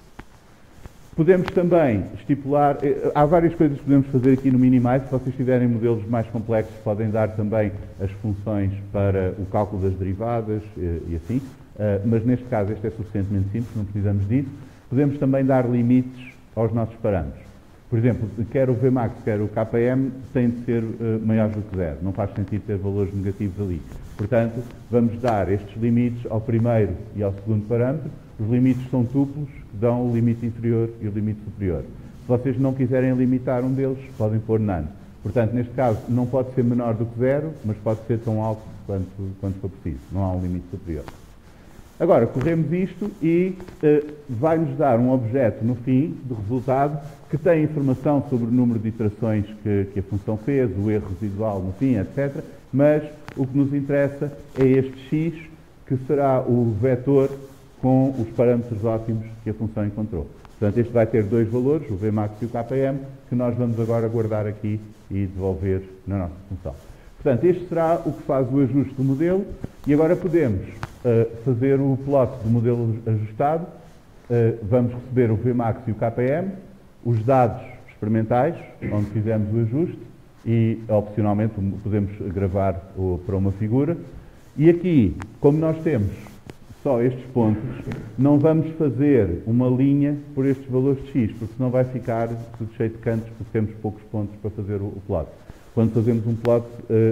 Speaker 1: Podemos também estipular, há várias coisas que podemos fazer aqui no minimize. Se vocês tiverem modelos mais complexos, podem dar também as funções para o cálculo das derivadas e assim, mas neste caso este é suficientemente simples, não precisamos disso. Podemos também dar limites aos nossos parâmetros. Por exemplo, quer o Vmax, quer o K P M, têm de ser uh, maiores do que zero. Não faz sentido ter valores negativos ali. Portanto, vamos dar estes limites ao primeiro e ao segundo parâmetro. Os limites são tuplos, que dão o limite inferior e o limite superior. Se vocês não quiserem limitar um deles, podem pôr none. Portanto, neste caso, não pode ser menor do que zero, mas pode ser tão alto quanto, quanto for preciso. Não há um limite superior. Agora, corremos isto e uh, vai-nos dar um objeto no fim do resultado que tem informação sobre o número de iterações que, que a função fez, o erro residual no fim, etcétera. Mas o que nos interessa é este x, que será o vetor com os parâmetros ótimos que a função encontrou. Portanto, este vai ter dois valores, o Vmax e o K P M, que nós vamos agora guardar aqui e devolver na nossa função. Portanto, este será o que faz o ajuste do modelo e agora podemos uh, fazer o plot do modelo ajustado. Uh, vamos receber o Vmax e o K P M, os dados experimentais, onde fizemos o ajuste e, opcionalmente, podemos gravar o, para uma figura. E aqui, como nós temos só estes pontos, não vamos fazer uma linha por estes valores de x, porque senão vai ficar tudo cheio de cantos, porque temos poucos pontos para fazer o, o plot. Quando fazemos um plot,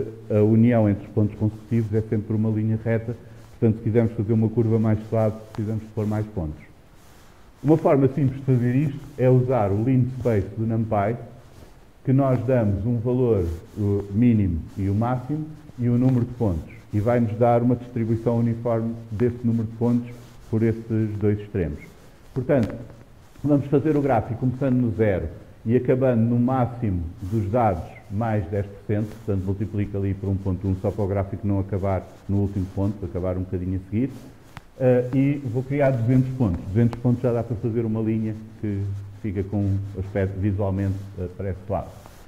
Speaker 1: a união entre os pontos consecutivos é sempre uma linha reta, portanto, se quisermos fazer uma curva mais suave, precisamos pôr mais pontos. Uma forma simples de fazer isto é usar o lean space do NumPy, que nós damos um valor o mínimo e o máximo e o número de pontos, e vai-nos dar uma distribuição uniforme desse número de pontos por esses dois extremos. Portanto, vamos fazer o gráfico começando no zero e acabando no máximo dos dados mais dez por cento, portanto multiplica ali por um ponto um só para o gráfico não acabar no último ponto, acabar um bocadinho a seguir, uh, e vou criar duzentos pontos. duzentos pontos já dá para fazer uma linha que fica com um aspecto visualmente uh, parece suave.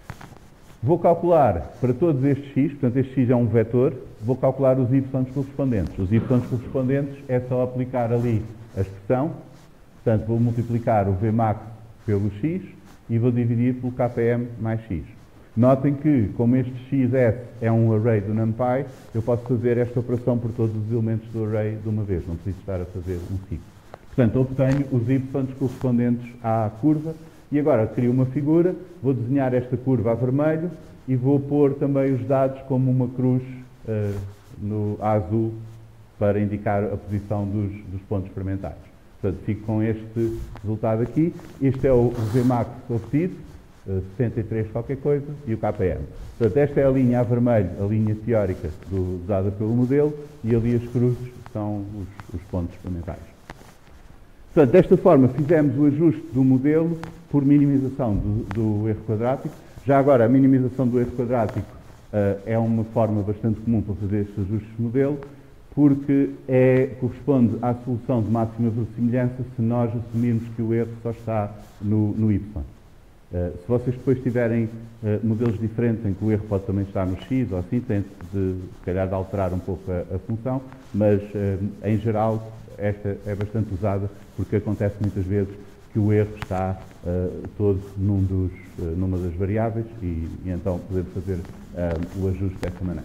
Speaker 1: Vou calcular para todos estes x, portanto este x é um vetor, vou calcular os y correspondentes. Os y correspondentes é só aplicar ali a expressão, portanto vou multiplicar o Vmax pelo x e vou dividir pelo K P M mais x. Notem que, como este xs é um array do NumPy, eu posso fazer esta operação por todos os elementos do array de uma vez, não preciso estar a fazer um ciclo. Portanto, obtenho os y correspondentes à curva e agora crio uma figura, vou desenhar esta curva a vermelho e vou pôr também os dados como uma cruz uh, no a azul para indicar a posição dos, dos pontos experimentais. Portanto, fico com este resultado aqui. Este é o Vmax obtido, sessenta e três qualquer coisa, e o K P M. Portanto, esta é a linha a vermelho, a linha teórica do, dada pelo modelo, e ali as cruzes são os, os pontos experimentais. Portanto, desta forma fizemos o ajuste do modelo por minimização do, do erro quadrático. Já agora, a minimização do erro quadrático uh, é uma forma bastante comum para fazer estes ajustes de modelo, porque é, corresponde à solução de máxima verossimilhança se nós assumirmos que o erro só está no, no y. Uh, se vocês depois tiverem uh, modelos diferentes em que o erro pode também estar no X ou assim, tem de, se calhar, de alterar um pouco a, a função, mas uh, em geral esta é bastante usada porque acontece muitas vezes que o erro está uh, todo num dos, uh, numa das variáveis e, e então podemos fazer uh, o ajuste dessa maneira.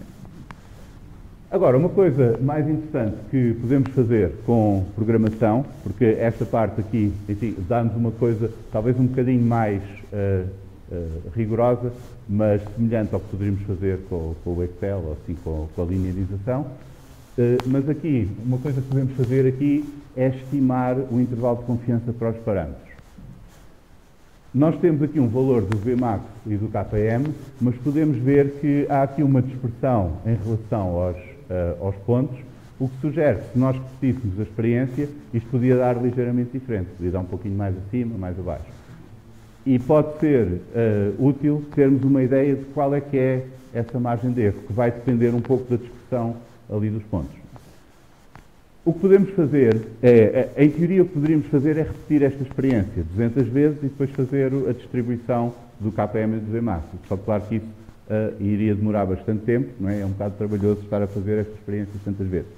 Speaker 1: Agora, uma coisa mais interessante que podemos fazer com programação, porque esta parte aqui, enfim, dá-nos uma coisa talvez um bocadinho mais uh, uh, rigorosa, mas semelhante ao que poderíamos fazer com, com o Excel, ou assim com, com a linearização. Uh, mas aqui, uma coisa que podemos fazer aqui é estimar o intervalo de confiança para os parâmetros. Nós temos aqui um valor do V max e do K P M, mas podemos ver que há aqui uma dispersão em relação aos Uh, aos pontos, o que sugere que se nós repetíssemos a experiência, isto podia dar ligeiramente diferente, podia dar um pouquinho mais acima, mais abaixo. E pode ser uh, útil termos uma ideia de qual é que é essa margem de erro, que vai depender um pouco da dispersão ali dos pontos. O que podemos fazer, é, em teoria o que poderíamos fazer é repetir esta experiência duzentas vezes e depois fazer a distribuição do K P M e do V max. Só claro que isso Uh, iria demorar bastante tempo, não é? É um bocado trabalhoso estar a fazer esta experiência tantas vezes.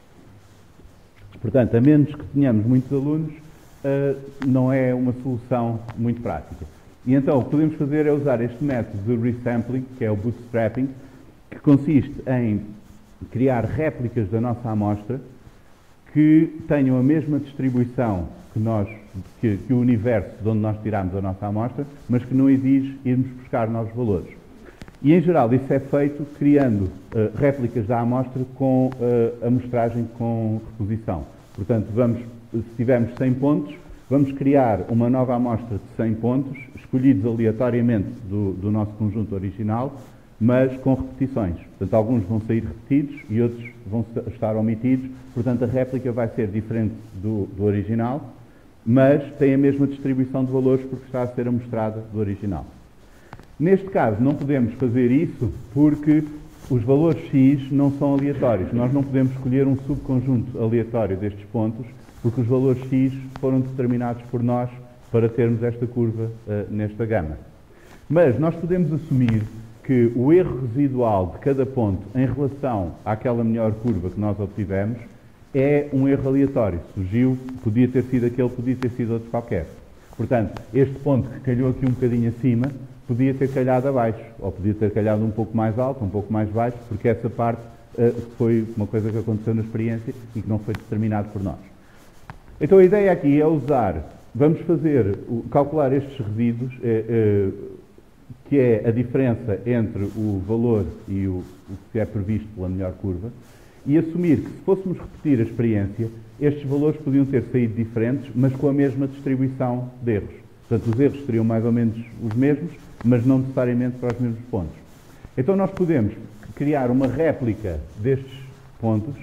Speaker 1: Portanto, a menos que tenhamos muitos alunos, uh, não é uma solução muito prática. E então, o que podemos fazer é usar este método de resampling, que é o bootstrapping, que consiste em criar réplicas da nossa amostra que tenham a mesma distribuição que, nós, que, que o universo de onde nós tiramos a nossa amostra, mas que não exige irmos buscar novos valores. E, em geral, isso é feito criando uh, réplicas da amostra com uh, amostragem com reposição. Portanto, vamos, se tivermos cem pontos, vamos criar uma nova amostra de cem pontos, escolhidos aleatoriamente do, do nosso conjunto original, mas com repetições. Portanto, alguns vão sair repetidos e outros vão estar omitidos. Portanto, a réplica vai ser diferente do, do original, mas tem a mesma distribuição de valores porque está a ser amostrada do original. Neste caso, não podemos fazer isso porque os valores X não são aleatórios. Nós não podemos escolher um subconjunto aleatório destes pontos porque os valores X foram determinados por nós para termos esta curva uh, nesta gama. Mas nós podemos assumir que o erro residual de cada ponto em relação àquela melhor curva que nós obtivemos é um erro aleatório. Surgiu, podia ter sido aquele, podia ter sido outro qualquer. Portanto, este ponto que calhou aqui um bocadinho acima, podia ter calhado abaixo, ou podia ter calhado um pouco mais alto, um pouco mais baixo, porque essa parte uh, foi uma coisa que aconteceu na experiência e que não foi determinado por nós. Então a ideia aqui é usar, vamos fazer, calcular estes resíduos, uh, uh, que é a diferença entre o valor e o, o que é previsto pela melhor curva, e assumir que se fôssemos repetir a experiência, estes valores podiam ter saído diferentes, mas com a mesma distribuição de erros. Portanto, os erros seriam mais ou menos os mesmos, mas não necessariamente para os mesmos pontos. Então nós podemos criar uma réplica destes pontos,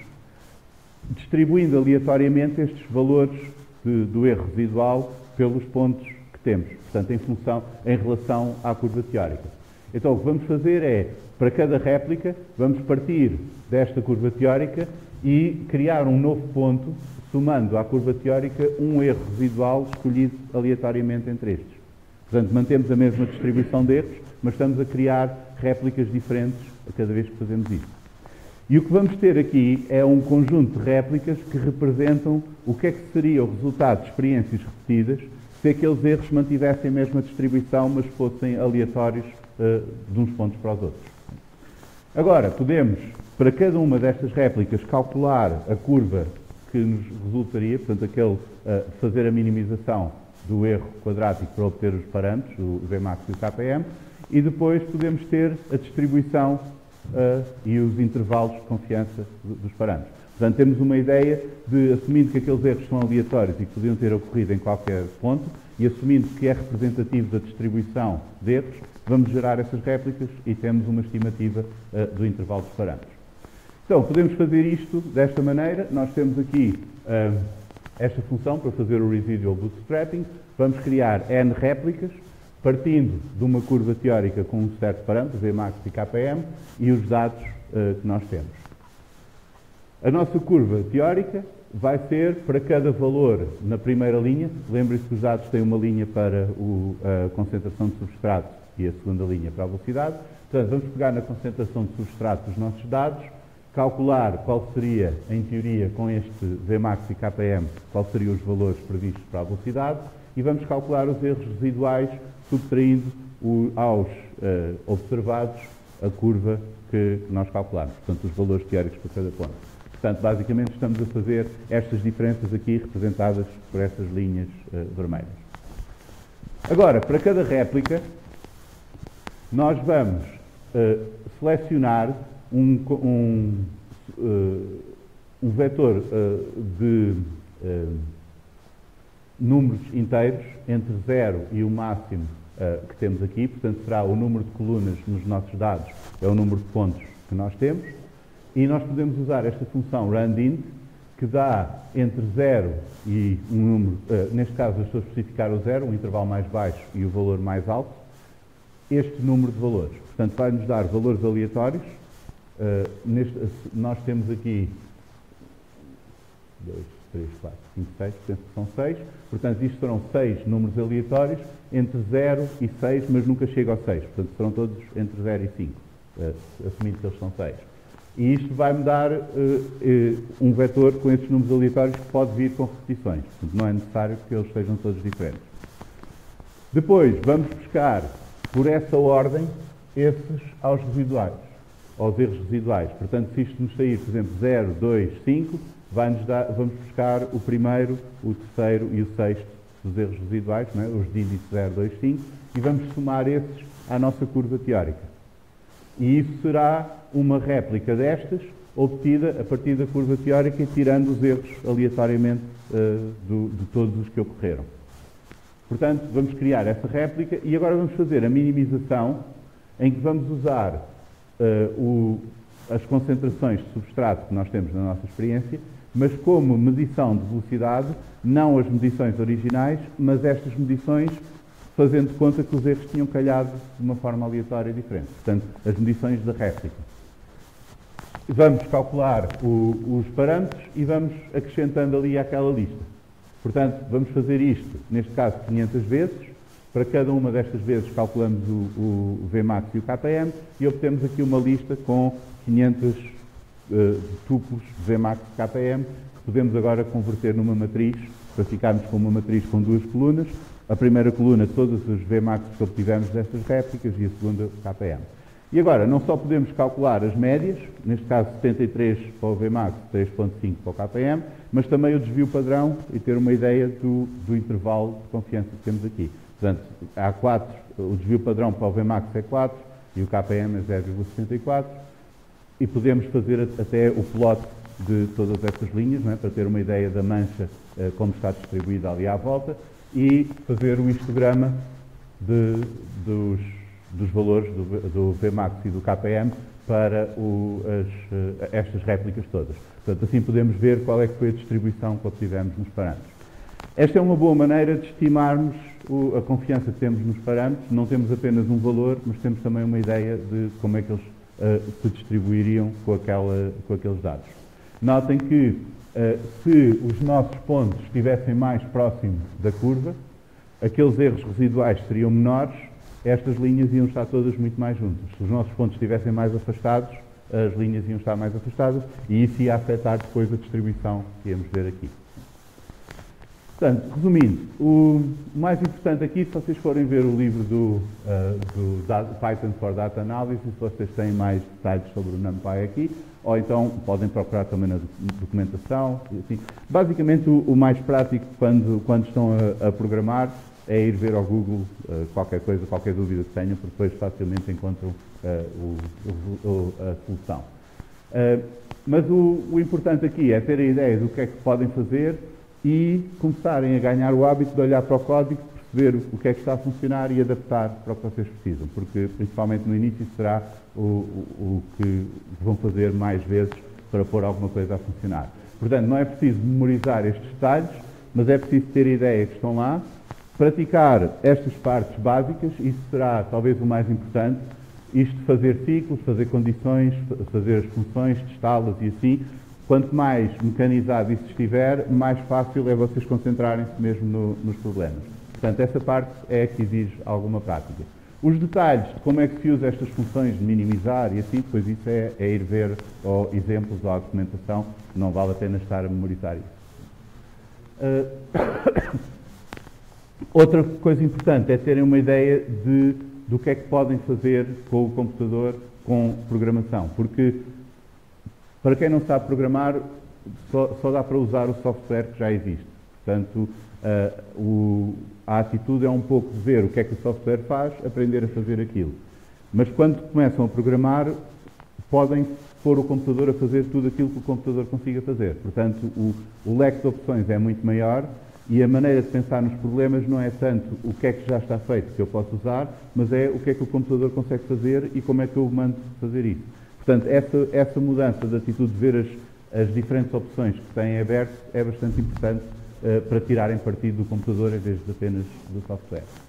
Speaker 1: distribuindo aleatoriamente estes valores de, do erro residual pelos pontos que temos, portanto, em função, em relação à curva teórica. Então o que vamos fazer é, para cada réplica, vamos partir desta curva teórica e criar um novo ponto, somando à curva teórica um erro residual escolhido aleatoriamente entre estes. Portanto, mantemos a mesma distribuição de erros, mas estamos a criar réplicas diferentes a cada vez que fazemos isso. E o que vamos ter aqui é um conjunto de réplicas que representam o que é que seria o resultado de experiências repetidas se aqueles erros mantivessem a mesma distribuição, mas fossem aleatórios uh, de uns pontos para os outros. Agora, podemos, para cada uma destas réplicas, calcular a curva que nos resultaria, portanto, aquele uh, fazer a minimização do erro quadrático para obter os parâmetros, o V max e o K P M, e depois podemos ter a distribuição uh, e os intervalos de confiança dos parâmetros. Portanto, temos uma ideia de, assumindo que aqueles erros são aleatórios e que podiam ter ocorrido em qualquer ponto, e assumindo que é representativo da distribuição de erros, vamos gerar essas réplicas e temos uma estimativa uh, do intervalo dos parâmetros. Então, podemos fazer isto desta maneira. Nós temos aqui uh, esta função para fazer o residual bootstrapping. Vamos criar N réplicas, partindo de uma curva teórica com um certo parâmetro, V max e K P M, e os dados uh, que nós temos. A nossa curva teórica vai ser para cada valor na primeira linha. Lembrem-se que os dados têm uma linha para o, a concentração de substrato e a segunda linha para a velocidade. Portanto, vamos pegar na concentração de substrato os nossos dados, calcular qual seria, em teoria, com este Vmax e K P M, qual seriam os valores previstos para a velocidade, e vamos calcular os erros residuais, subtraindo o, aos uh, observados a curva que nós calculamos, portanto, os valores teóricos para cada ponto. Portanto, basicamente, estamos a fazer estas diferenças aqui representadas por estas linhas uh, vermelhas. Agora, para cada réplica, nós vamos uh, selecionar um, um, uh, um vetor uh, de uh, números inteiros entre zero e o máximo uh, que temos aqui. Portanto, será o número de colunas nos nossos dados, é o número de pontos que nós temos. E nós podemos usar esta função randint, que dá entre zero e um número, uh, neste caso eu estou a especificar o zero, um intervalo mais baixo e o valor mais alto, este número de valores. Portanto, vai-nos dar valores aleatórios. Uh, neste, nós temos aqui dois, três, quatro, cinco, seis, portanto são seis. Portanto, isto serão seis números aleatórios entre zero e seis, mas nunca chega ao seis. Portanto, serão todos entre zero e cinco, uh, assumindo que eles são seis. E isto vai-me dar uh, uh, um vetor com esses números aleatórios que pode vir com repetições. Portanto, não é necessário que eles sejam todos diferentes. Depois, vamos buscar, por essa ordem, esses aos residuais, aos erros residuais. Portanto, se isto nos sair, por exemplo, zero, dois, cinco, vai-nos dar, vamos buscar o primeiro, o terceiro e o sexto dos erros residuais, não é? Os de índice zero, dois, cinco, e vamos somar esses à nossa curva teórica. E isso será uma réplica destas, obtida a partir da curva teórica, tirando os erros aleatoriamente uh, do, de todos os que ocorreram. Portanto, vamos criar essa réplica e agora vamos fazer a minimização, em que vamos usar uh, o, as concentrações de substrato que nós temos na nossa experiência, mas como medição de velocidade, não as medições originais, mas estas medições fazendo de conta que os erros tinham calhado de uma forma aleatória diferente. Portanto, as medições da réplica. Vamos calcular o, os parâmetros e vamos acrescentando ali àquela lista. Portanto, vamos fazer isto, neste caso, quinhentas vezes. Para cada uma destas vezes calculamos o, o Vmax e o K P M e obtemos aqui uma lista com quinhentos uh, tuplos de Vmax e K P M, que podemos agora converter numa matriz, para ficarmos com uma matriz com duas colunas. A primeira coluna, todos os Vmax que obtivemos destas réplicas, e a segunda, K P M. E agora, não só podemos calcular as médias, neste caso setenta e três para o Vmax, três vírgula cinco para o K P M, mas também o desvio padrão e ter uma ideia do, do intervalo de confiança que temos aqui. Portanto, há quatro, o desvio padrão para o Vmax é quatro e o K P M é zero vírgula sessenta e quatro, e podemos fazer até o plot de todas estas linhas, não é? Para ter uma ideia da mancha, como está distribuída ali à volta, e fazer o histograma de, dos, dos valores do, do Vmax e do K P M para o, as, estas réplicas todas. Portanto, assim podemos ver qual é que foi a distribuição que obtivemos nos parâmetros. Esta é uma boa maneira de estimarmos o, a confiança que temos nos parâmetros. Não temos apenas um valor, mas temos também uma ideia de como é que eles uh, se distribuiriam com, aquela, com aqueles dados. Notem que Uh, se os nossos pontos estivessem mais próximos da curva, aqueles erros residuais seriam menores, estas linhas iam estar todas muito mais juntas. Se os nossos pontos estivessem mais afastados, as linhas iam estar mais afastadas e isso ia afetar depois a distribuição que íamos ver aqui. Portanto, resumindo, o mais importante aqui, se vocês forem ver o livro do, uh, do Data, Python for Data Analysis, vocês têm mais detalhes sobre o NumPy aqui, ou então podem procurar também na documentação. Assim. Basicamente, o, o mais prático quando, quando estão a, a programar é ir ver ao Google uh, qualquer coisa, qualquer dúvida que tenham, porque depois facilmente encontram uh, o, o, a solução. Uh, mas o, o importante aqui é ter a ideia do que é que podem fazer e começarem a ganhar o hábito de olhar para o código, perceber o que é que está a funcionar e adaptar para o que vocês precisam, porque principalmente no início será o, o, o que vão fazer mais vezes para pôr alguma coisa a funcionar. Portanto, não é preciso memorizar estes detalhes, mas é preciso ter a ideia que estão lá, praticar estas partes básicas, isso será talvez o mais importante, isto de fazer ciclos, fazer condições, fazer as funções, testá-las e assim, quanto mais mecanizado isso estiver, mais fácil é vocês concentrarem-se mesmo no, nos problemas. Portanto, essa parte é que exige alguma prática. Os detalhes de como é que se usa estas funções de minimizar e assim, depois isso é, é ir ver ou exemplos ou a documentação, não vale a pena estar a memorizar isso. Uh, outra coisa importante é terem uma ideia de, do que é que podem fazer com o computador com programação, porque para quem não sabe programar, só, só dá para usar o software que já existe. Portanto, uh, o, a atitude é um pouco de ver o que é que o software faz, aprender a fazer aquilo. Mas quando começam a programar, podem pôr o computador a fazer tudo aquilo que o computador consiga fazer. Portanto, o, o leque de opções é muito maior e a maneira de pensar nos problemas não é tanto o que é que já está feito que eu posso usar, mas é o que é que o computador consegue fazer e como é que eu mando fazer isso. Portanto, essa, essa mudança de atitude de ver as, as diferentes opções que têm aberto é bastante importante uh, para tirarem partido do computador em vez de apenas do software.